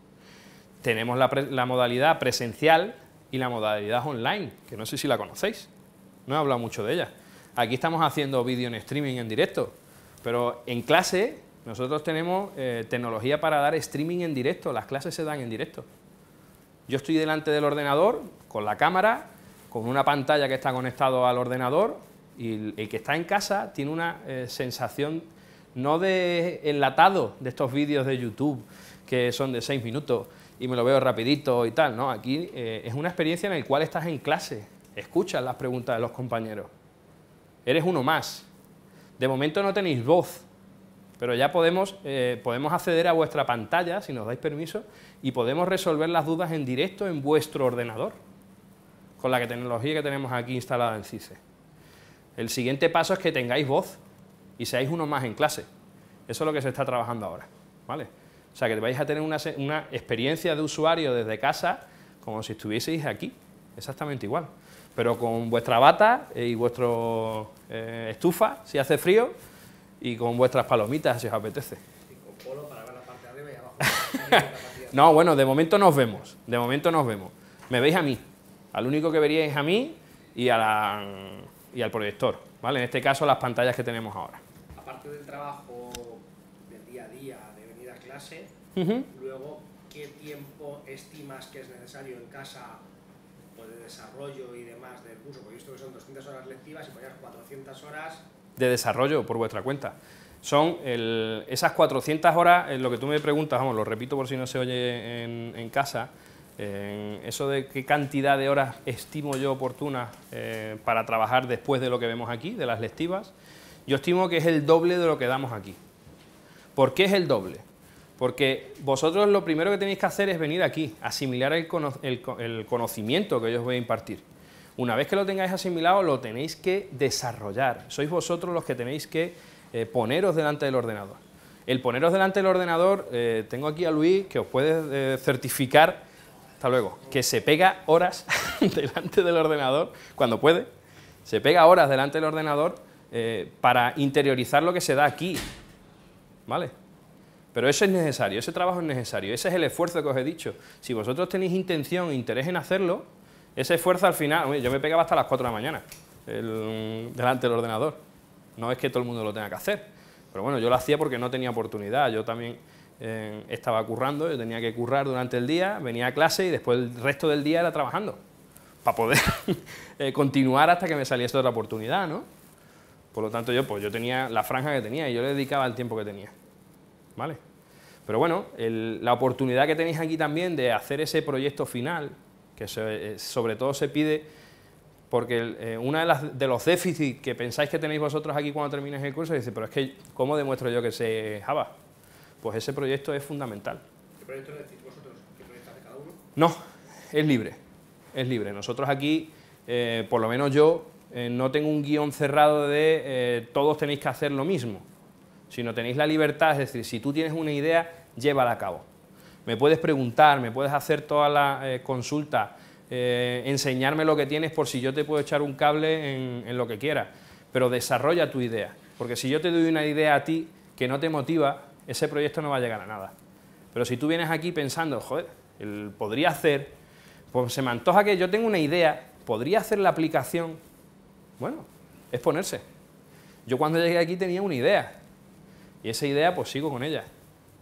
Tenemos la modalidad presencial y la modalidad online, que no sé si la conocéis. No he hablado mucho de ella. Aquí estamos haciendo vídeo en streaming en directo, pero en clase nosotros tenemos tecnología para dar streaming en directo. Las clases se dan en directo. Yo estoy delante del ordenador, con la cámara, con una pantalla que está conectado al ordenador, y el que está en casa tiene una sensación no de enlatado de estos vídeos de YouTube que son de 6 minutos y me lo veo rapidito y tal, no, aquí es una experiencia en la cual estás en clase, escuchas las preguntas de los compañeros, eres uno más. De momento no tenéis voz, pero ya podemos acceder a vuestra pantalla, si nos dais permiso, y podemos resolver las dudas en directo en vuestro ordenador, con la tecnología que tenemos aquí instalada en CICE. El siguiente paso es que tengáis voz y seáis uno más en clase. Eso es lo que se está trabajando ahora, ¿vale? O sea, que vais a tener una experiencia de usuario desde casa como si estuvieseis aquí, exactamente igual. Pero con vuestra bata y vuestra estufa, si hace frío, y con vuestras palomitas, si os apetece. Y con polo para ver la parte de arriba y abajo. No, bueno, de momento nos vemos. De momento nos vemos. Me veis a mí. Al único que veríais a mí y al proyector, ¿vale? En este caso, las pantallas que tenemos ahora. Aparte del trabajo del día a día, de venir a clase, luego, ¿qué tiempo estimas que es necesario en casa pues, de desarrollo y demás del curso? Porque he visto que son 200 horas lectivas y ponías 400 horas... De desarrollo por vuestra cuenta. Son esas 400 horas, lo que tú me preguntas, vamos, lo repito por si no se oye en casa, Eso de qué cantidad de horas estimo yo oportunas para trabajar después de lo que vemos aquí, de las lectivas, yo estimo que es el doble de lo que damos aquí. ¿Por qué es el doble? Porque vosotros lo primero que tenéis que hacer es venir aquí, asimilar el conocimiento que yo os voy a impartir. Una vez que lo tengáis asimilado, lo tenéis que desarrollar. Sois vosotros los que tenéis que poneros delante del ordenador. El poneros delante del ordenador, tengo aquí a Luis, que os puede certificar, hasta luego, que se pega horas delante del ordenador, cuando puede, se pega horas delante del ordenador para interiorizar lo que se da aquí, ¿vale? Pero eso es necesario, ese trabajo es necesario, ese es el esfuerzo que os he dicho. Si vosotros tenéis intención e interés en hacerlo, ese esfuerzo al final, oye, yo me pegaba hasta las 4 de la mañana delante del ordenador. No es que todo el mundo lo tenga que hacer, pero bueno, yo lo hacía porque no tenía oportunidad. Yo también estaba currando, yo tenía que currar durante el día, venía a clase y después el resto del día era trabajando, para poder continuar hasta que me saliese otra oportunidad, ¿no? Por lo tanto, yo tenía la franja que tenía y yo le dedicaba el tiempo que tenía, ¿vale? Pero bueno, la oportunidad que tenéis aquí también de hacer ese proyecto final, que sobre todo se pide porque uno de los déficits que pensáis que tenéis vosotros aquí cuando terminéis el curso, dice, pero es que, ¿cómo demuestro yo que sé Java? Pues ese proyecto es fundamental. ¿Qué proyecto decís vosotros? ¿Qué proyecto hace cada uno? No, es libre, es libre. Nosotros aquí, por lo menos yo, no tengo un guión cerrado de todos tenéis que hacer lo mismo, sino tenéis la libertad, es decir, si tú tienes una idea, llévala a cabo. Me puedes preguntar, me puedes hacer todas las consultas, enseñarme lo que tienes por si yo te puedo echar un cable en lo que quieras, pero desarrolla tu idea, porque si yo te doy una idea a ti que no te motiva, ese proyecto no va a llegar a nada. Pero si tú vienes aquí pensando, joder, podría hacer, pues se me antoja que yo tengo una idea, podría hacer la aplicación, bueno, es ponerse. Yo cuando llegué aquí tenía una idea, y esa idea pues sigo con ella.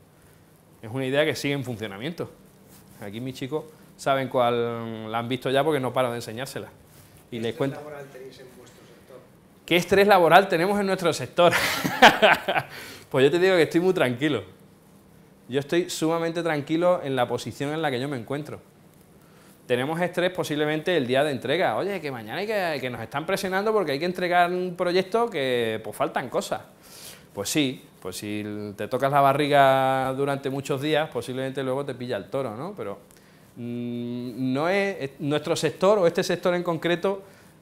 Es una idea que sigue en funcionamiento. Aquí mis chicos saben cuál la han visto ya porque no paro de enseñársela. Y les cuento. ¿Qué estrés laboral tenéis en vuestro sector? ¿Qué estrés laboral tenemos en nuestro sector? Pues yo te digo que estoy muy tranquilo. Yo estoy sumamente tranquilo en la posición en la que yo me encuentro. Tenemos estrés posiblemente el día de entrega. Oye, que mañana que nos están presionando porque hay que entregar un proyecto que pues faltan cosas. Pues sí, pues si te tocas la barriga durante muchos días, posiblemente luego te pilla el toro, ¿no? Pero no es nuestro sector o este sector en concreto,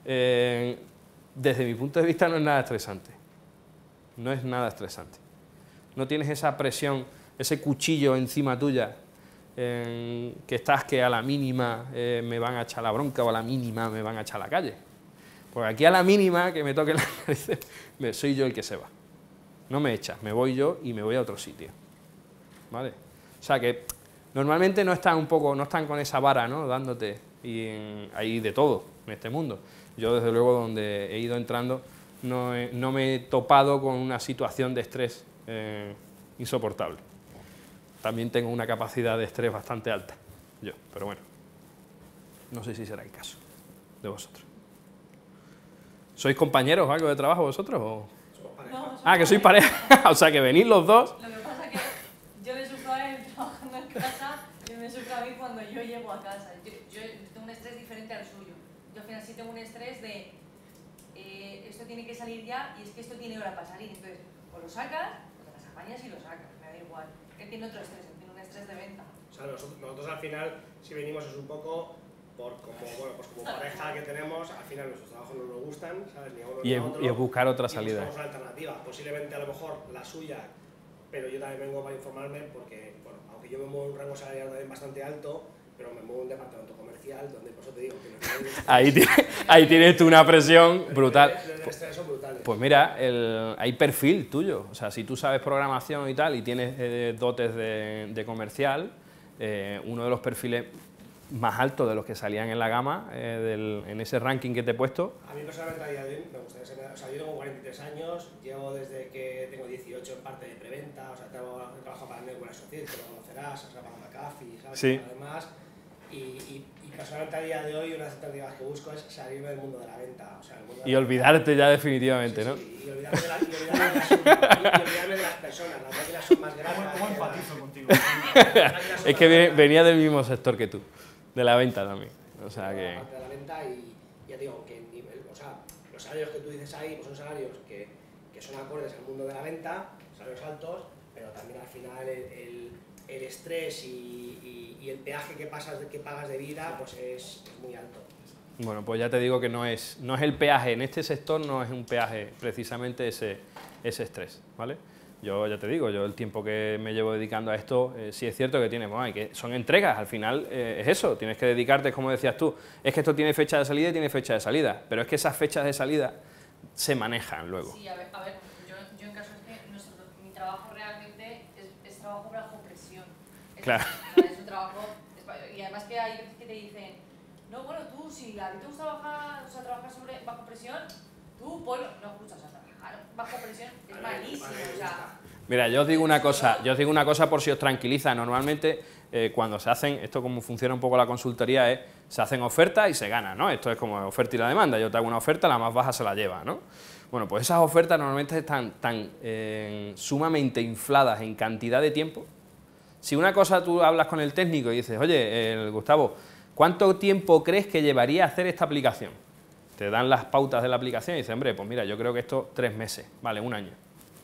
desde mi punto de vista no es nada estresante. No es nada estresante. No tienes esa presión, ese cuchillo encima tuya, que estás que a la mínima me van a echar la bronca o a la mínima me van a echar a la calle. Porque aquí a la mínima que me toque la nariz, soy yo el que se va. No me echas, me voy yo y me voy a otro sitio, ¿vale? O sea que normalmente no están con esa vara, ¿no? Dándote, y hay de todo en este mundo. Yo desde luego donde he ido entrando no me he topado con una situación de estrés insoportable. También tengo una capacidad de estrés bastante alta, yo, pero bueno, no sé si será el caso de vosotros. ¿Sois compañeros o algo de trabajo vosotros o...? No, Ah, que sois pareja, o sea que venís los dos. Lo que pasa es que yo le sufro a él trabajando en casa y me sufro a mí cuando yo llego a casa. Yo tengo un estrés diferente al suyo. Yo al final sí tengo un estrés de esto tiene que salir ya y es que esto tiene hora para salir. Entonces, o lo sacas o te las apañas y lo sacas, me da igual. Él tiene otro estrés, él tiene un estrés de venta. O sea, nosotros al final, si venimos es un poco como pareja que tenemos, al final nuestros trabajos no nos gustan, ¿sabes? Ni a uno ni a otro. Y es buscar otra Y salida. buscamos una alternativa, posiblemente a lo mejor la suya, pero yo también vengo para informarme porque, bueno, aunque yo me muevo en un rango salarial también bastante alto, pero me muevo en un departamento comercial donde por eso te digo que Ahí tienes tú una presión brutal. Los estrés son brutales. Pues mira, hay perfil tuyo. O sea, si tú sabes programación y tal y tienes dotes de comercial, uno de los perfiles más altos de los que salían en la gama, en ese ranking que te he puesto. A mí personalmente a día de hoy me gustaría ser, o sea, yo tengo 43 años, llevo desde que tengo 18 en parte de preventa, o sea, trabajo para Network Associates, que lo conocerás, o sea, para McAfee, ¿sabes? Sí. Además, y personalmente a día de hoy una de las alternativas que busco es salirme del mundo de la venta. O sea, el mundo de Y olvidarte ya definitivamente, sí, ¿no? Sí, y olvidarme de las personas, las máquinas son más grandes. ¿Cómo empatizo contigo? Es que venía del mismo sector que tú. de la venta también. O sea que... Aparte de la venta y ya digo, que el nivel, o sea, los salarios que tú dices ahí pues son salarios que son acordes al mundo de la venta, salarios altos, pero también al final el estrés y el peaje que pagas de vida pues es muy alto. Bueno, pues ya te digo que no es el peaje, en este sector no es un peaje precisamente ese estrés, ¿vale? Yo ya te digo, yo el tiempo que me llevo dedicando a esto, sí es cierto que tiene, bueno, que son entregas, al final es eso, tienes que dedicarte, como decías tú, es que esto tiene fecha de salida y tiene fecha de salida, pero es que esas fechas de salida se manejan luego. Sí, a ver yo en caso es que mi trabajo realmente es trabajo bajo presión. Claro. Es un trabajo, y además que hay veces que te dicen, no, bueno, tú si a ti te gusta trabajar bajo presión, tú ponlo, no escuchas, o sea, trabajar bajo presión es malísimo, o sea... Mira, yo os digo una cosa por si os tranquiliza. Normalmente cuando se hacen, esto como funciona un poco la consultoría es, se hacen ofertas y se gana, ¿no? Esto es como oferta y la demanda, yo te hago una oferta, la más baja se la lleva, ¿no? Bueno, pues esas ofertas normalmente están tan sumamente infladas en cantidad de tiempo. Si una cosa tú hablas con el técnico y dices, oye, Gustavo, ¿cuánto tiempo crees que llevaría a hacer esta aplicación? Te dan las pautas de la aplicación y dices, hombre, pues mira, yo creo que esto 3 meses, vale, 1 año.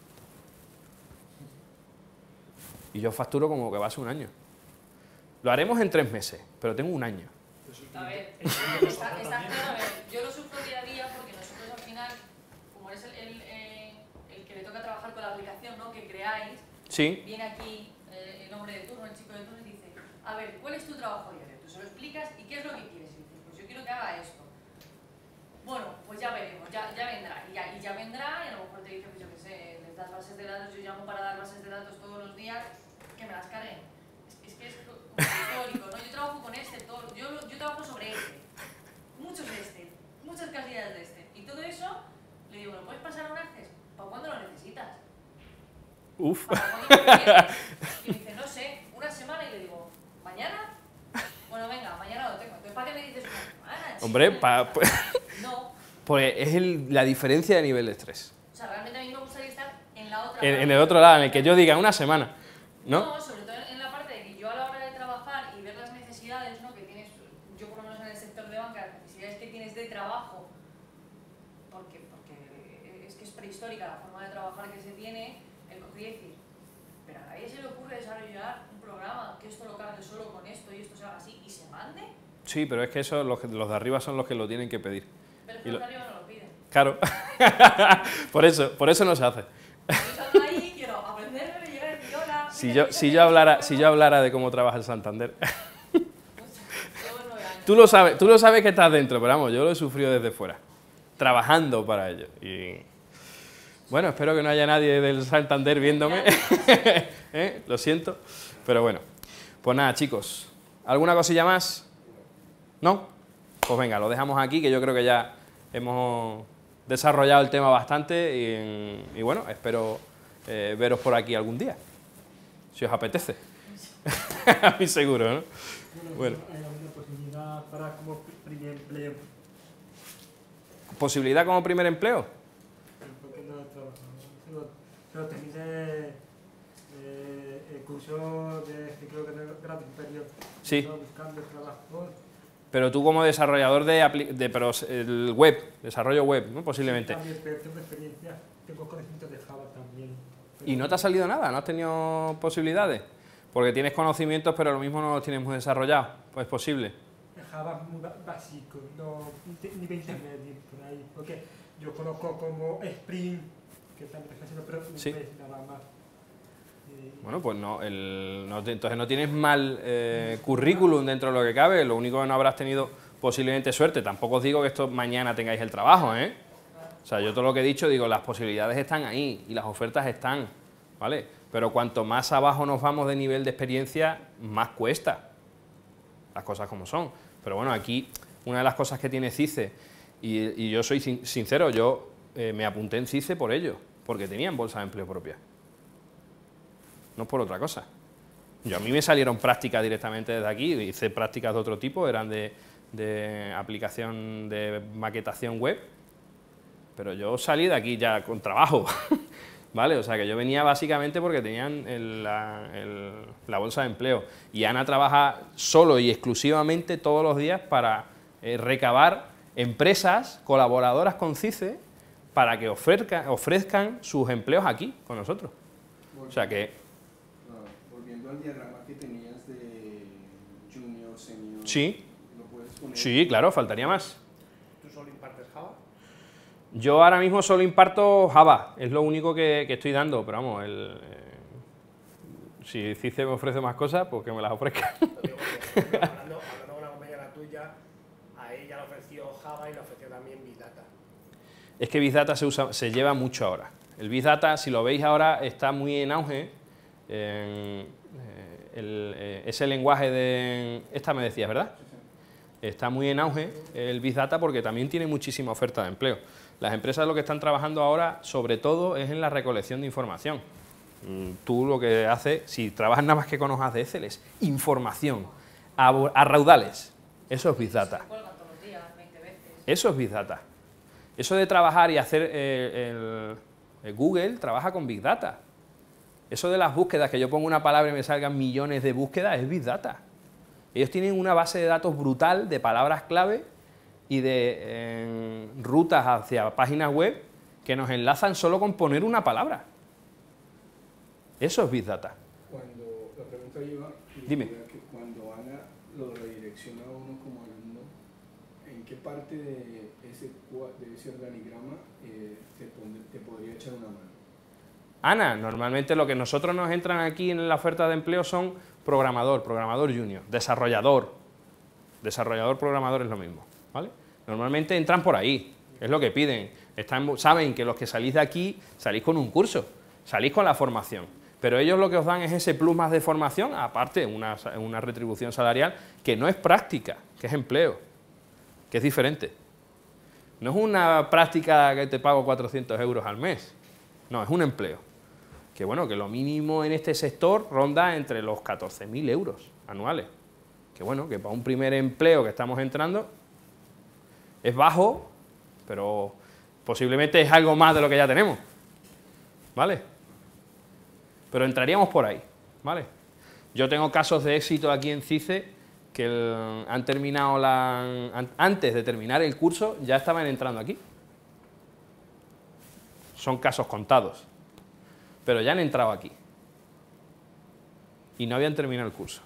Y yo facturo como que va a ser 1 año. Lo haremos en 3 meses, pero tengo 1 año. A ver, está claro, a ver, yo lo sufro día a día porque nosotros al final, como eres el que le toca trabajar con la aplicación, ¿no?, que creáis, Sí. viene aquí el hombre de turno, el chico de turno y dice, a ver, ¿cuál es tu trabajo diario? Tú se lo explicas y ¿qué es lo que quieres? Y dices, pues yo quiero que haga esto. Bueno, pues ya veremos, ya vendrá, y ya vendrá, y a lo mejor te dice, pues yo qué sé, les das bases de datos, yo llamo para dar bases de datos todos los días, que me las carguen. Es que es como histórico, ¿no? Yo trabajo con yo trabajo sobre muchos de muchas casillas de y todo eso, le digo, ¿lo puedes pasar a un Access? ¿Para cuándo lo necesitas? Uf. ¿Para cuándo lo quieres? Y me dice, no sé, 1 semana, y le digo, ¿mañana? Bueno, venga, mañana lo tengo. Entonces, ¿para qué me dices 1 semana? Hombre, No. pues es la diferencia de nivel de estrés. O sea, realmente a mí me gustaría estar en la otra En parte. el otro lado, en el que yo diga 1 semana, ¿no? No, sobre todo en la parte de que yo a la hora de trabajar y ver las necesidades, ¿no?, que tienes, yo por lo menos en el sector de banca, las necesidades que tienes de trabajo, porque es que es prehistórica la forma de trabajar que se tiene, el coger y decir, pero a nadie se le ocurre desarrollar un programa que esto lo cargue solo con esto y esto se haga así y se mande. Sí, pero es que eso los de arriba son los que lo tienen que pedir. Pero es que los de arriba no lo piden. Claro. por eso no se hace. Yo salgo ahí, quiero aprender, llegar a decir hola. Si yo hablara de cómo trabaja el Santander. Llevo 9 años. Tú lo sabes que estás dentro, pero vamos, yo lo he sufrido desde fuera, trabajando para ello. Y bueno, espero que no haya nadie del Santander viéndome. Lo siento, pero bueno. Pues nada, chicos, ¿alguna cosilla más? ¿No? Pues venga, lo dejamos aquí, que yo creo que ya hemos desarrollado el tema bastante y bueno, espero veros por aquí algún día, si os apetece. A mí seguro, ¿no? Bueno. ¿Hay alguna posibilidad para como primer empleo? ¿Posibilidad como primer empleo? Porque no he trabajado. Pero terminé el curso que creo que no grado superior. Sí. Estaba buscando trabajo. Pero tú como desarrollador pero el web, desarrollo web, ¿no? Posiblemente. También, pero tengo experiencia, tengo conocimiento de Java también. ¿Y no te ha salido nada? ¿No has tenido posibilidades? Porque tienes conocimientos, pero lo mismo no los tienes muy desarrollados. Pues es posible. El Java es muy básico, no, nivel intermedio por ahí. Porque yo conozco como Spring, que también está haciendo, pero no Sí. es nada más. Bueno, pues entonces no tienes mal currículum dentro de lo que cabe, lo único que no habrás tenido posiblemente suerte. Tampoco os digo que esto mañana tengáis el trabajo, ¿eh? O sea, yo todo lo que he dicho, digo, las posibilidades están ahí y las ofertas están, ¿vale? Pero cuanto más abajo nos vamos de nivel de experiencia, más cuesta. Las cosas como son. Pero bueno, aquí una de las cosas que tiene CICE, y yo soy sincero, yo me apunté en CICE por ello, porque tenían bolsa de empleo propia. No por otra cosa. A mí me salieron prácticas directamente desde aquí, hice prácticas de otro tipo, eran de aplicación de maquetación web, pero yo salí de aquí ya con trabajo. ¿vale? O sea, que yo venía básicamente porque tenían la bolsa de empleo. Y Ana trabaja solo y exclusivamente todos los días para recabar empresas colaboradoras con CICE para que ofrezcan sus empleos aquí, con nosotros. O sea que... Volviendo al diagrama que tenías de junior, senior... Sí. ¿Lo puedes poner? Sí, claro, faltaría más. ¿Tú solo impartes Java? Yo ahora mismo solo imparto Java, es lo único que estoy dando, pero vamos, si CICE me ofrece más cosas, pues que me las ofrezca. Digo, porque hablando con una compañera tuya, a ella le ofreció Java y le ofreció también Big Data. Es que Big Data se lleva mucho ahora. El Big Data, si lo veis ahora, está muy en auge. Ese lenguaje de... Esta me decías, ¿verdad? Está muy en auge el Big Data porque también tiene muchísima oferta de empleo. Las empresas lo que están trabajando ahora, sobre todo, es en la recolección de información. Tú lo que haces, si trabajas nada más que con hojas de Excel, es información a raudales. Eso es Big Data. Se cuelgan todos los días, 20 veces. Eso es Big Data. Eso de trabajar y hacer el Google trabaja con Big Data. Eso de las búsquedas, que yo pongo una palabra y me salgan millones de búsquedas, es Big Data. Ellos tienen una base de datos brutal de palabras clave y de rutas hacia páginas web que nos enlazan solo con poner una palabra. Eso es Big Data. Cuando la pregunta lleva, Dime. Que cuando Ana lo redirecciona a uno como alumno, ¿en qué parte de ese organigrama te podría echar una mano? Ana, normalmente lo que nosotros nos entran aquí en la oferta de empleo son programador junior, desarrollador. Desarrollador, programador es lo mismo, ¿vale? Normalmente entran por ahí, es lo que piden. Saben que los que salís de aquí salís con un curso, salís con la formación, pero ellos lo que os dan es ese plus más de formación, aparte una retribución salarial que no es práctica, que es empleo, que es diferente. No es una práctica que te pago 400 euros al mes, no, es un empleo. Que bueno, que lo mínimo en este sector ronda entre los 14.000 euros anuales. Que bueno, que para un primer empleo que estamos entrando es bajo, pero posiblemente es algo más de lo que ya tenemos, ¿vale? Pero entraríamos por ahí, ¿vale? Yo tengo casos de éxito aquí en CICE que han terminado antes de terminar el curso ya estaban entrando aquí. Son casos contados, pero ya han entrado aquí y no habían terminado el curso.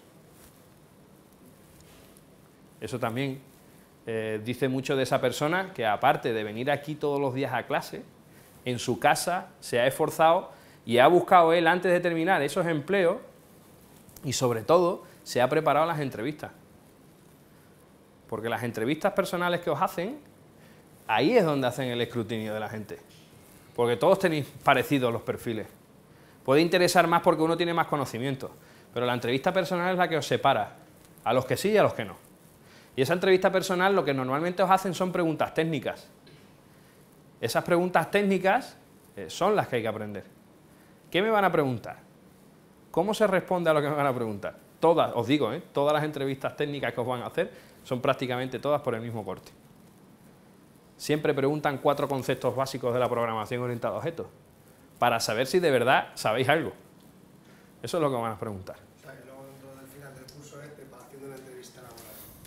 Eso también dice mucho de esa persona que, aparte de venir aquí todos los días a clase, en su casa se ha esforzado y ha buscado él, antes de terminar esos empleos, y sobre todo se ha preparado las entrevistas. Porque las entrevistas personales que os hacen, ahí es donde hacen el escrutinio de la gente. Porque todos tenéis parecidos los perfiles. Puede interesar más porque uno tiene más conocimiento, pero la entrevista personal es la que os separa, a los que sí y a los que no. Y esa entrevista personal lo que normalmente os hacen son preguntas técnicas. Esas preguntas técnicas son las que hay que aprender. ¿Qué me van a preguntar? ¿Cómo se responde a lo que me van a preguntar? Todas, os digo, todas las entrevistas técnicas que os van a hacer son prácticamente todas por el mismo corte. Siempre preguntan 4 conceptos básicos de la programación orientada a objetos, para saber si de verdad sabéis algo. Eso es lo que van a preguntar. O sea, que luego dentro del final del curso es preparación de una entrevista laboral.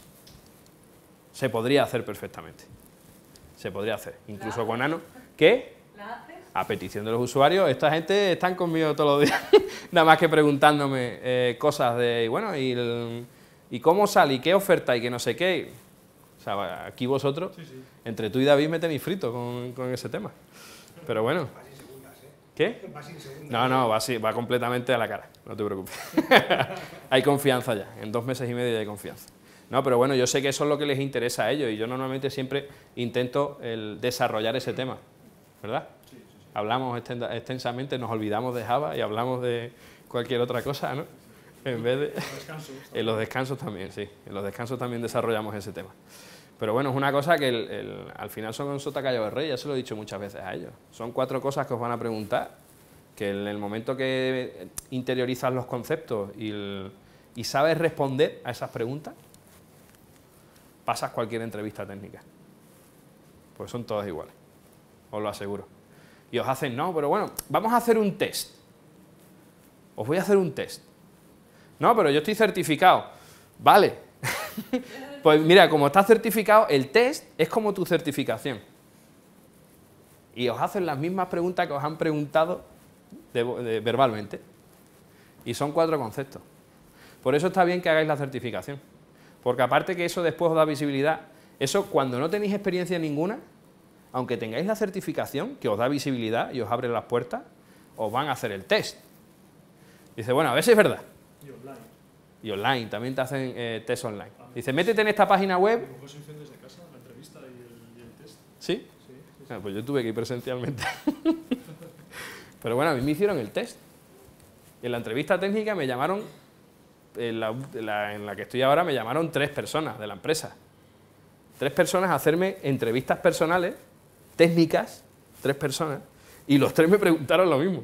Se podría hacer perfectamente. Se podría hacer. Incluso con Ano. ¿Qué? ¿La haces? A petición de los usuarios. Esta gente están conmigo todos los días, nada más que preguntándome cosas de, bueno, ¿y cómo sale? ¿Y qué oferta? ¿Y qué no sé qué? O sea, aquí vosotros, sí. Entre tú y David me tenéis frito con ese tema. Pero bueno. Va sin segundas, ¿eh? ¿Qué? Va sin segundas. No, va completamente a la cara, no te preocupes. Hay confianza ya, en 2 meses y medio ya hay confianza. No, pero bueno, yo sé que eso es lo que les interesa a ellos y yo normalmente siempre intento desarrollar ese tema, ¿verdad? Sí. Hablamos extensamente, nos olvidamos de Java y hablamos de cualquier otra cosa, ¿no? En vez de... En los descansos también, sí. En los descansos también desarrollamos ese tema. Pero bueno, es una cosa que al final son un sota callo de rey, ya se lo he dicho muchas veces a ellos. Son 4 cosas que os van a preguntar, que en el momento que interiorizas los conceptos y sabes responder a esas preguntas, pasas cualquier entrevista técnica. Pues son todas iguales, os lo aseguro. Y os hacen, no, pero bueno, vamos a hacer un test. Os voy a hacer un test. No, pero yo estoy certificado. Vale. Pues mira, como estás certificado, el test es como tu certificación. Y os hacen las mismas preguntas que os han preguntado verbalmente. Y son 4 conceptos. Por eso está bien que hagáis la certificación. Porque aparte que eso después os da visibilidad, eso cuando no tenéis experiencia ninguna, aunque tengáis la certificación, que os da visibilidad y os abre las puertas, os van a hacer el test. Dice, bueno, a ver si es verdad. Y online. Y online, también te hacen test online. Dice, métete en esta página web. A lo mejor se hicieron desde casa, la entrevista y el test. ¿Sí? Sí, sí, sí. Pues yo tuve que ir presencialmente. Pero bueno, a mí me hicieron el test. Y en la entrevista técnica me llamaron, en la que estoy ahora, me llamaron 3 personas de la empresa. 3 personas a hacerme entrevistas personales, técnicas, 3 personas, y los 3 me preguntaron lo mismo.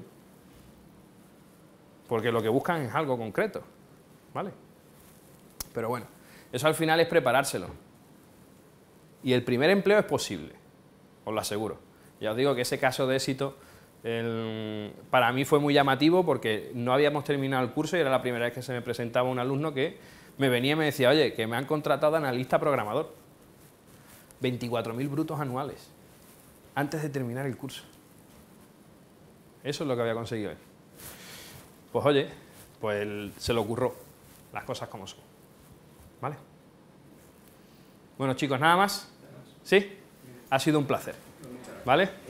Porque lo que buscan es algo concreto, ¿vale? Pero bueno, eso al final es preparárselo. Y el primer empleo es posible, os lo aseguro. Ya os digo que ese caso de éxito para mí fue muy llamativo porque no habíamos terminado el curso y era la primera vez que se me presentaba un alumno que me venía y me decía, oye, que me han contratado de analista programador. 24.000 brutos anuales, antes de terminar el curso. Eso es lo que había conseguido él. Pues oye, pues se le ocurrió, las cosas como son. ¿Vale? Bueno chicos, nada más. ¿Sí? Ha sido un placer. ¿Vale?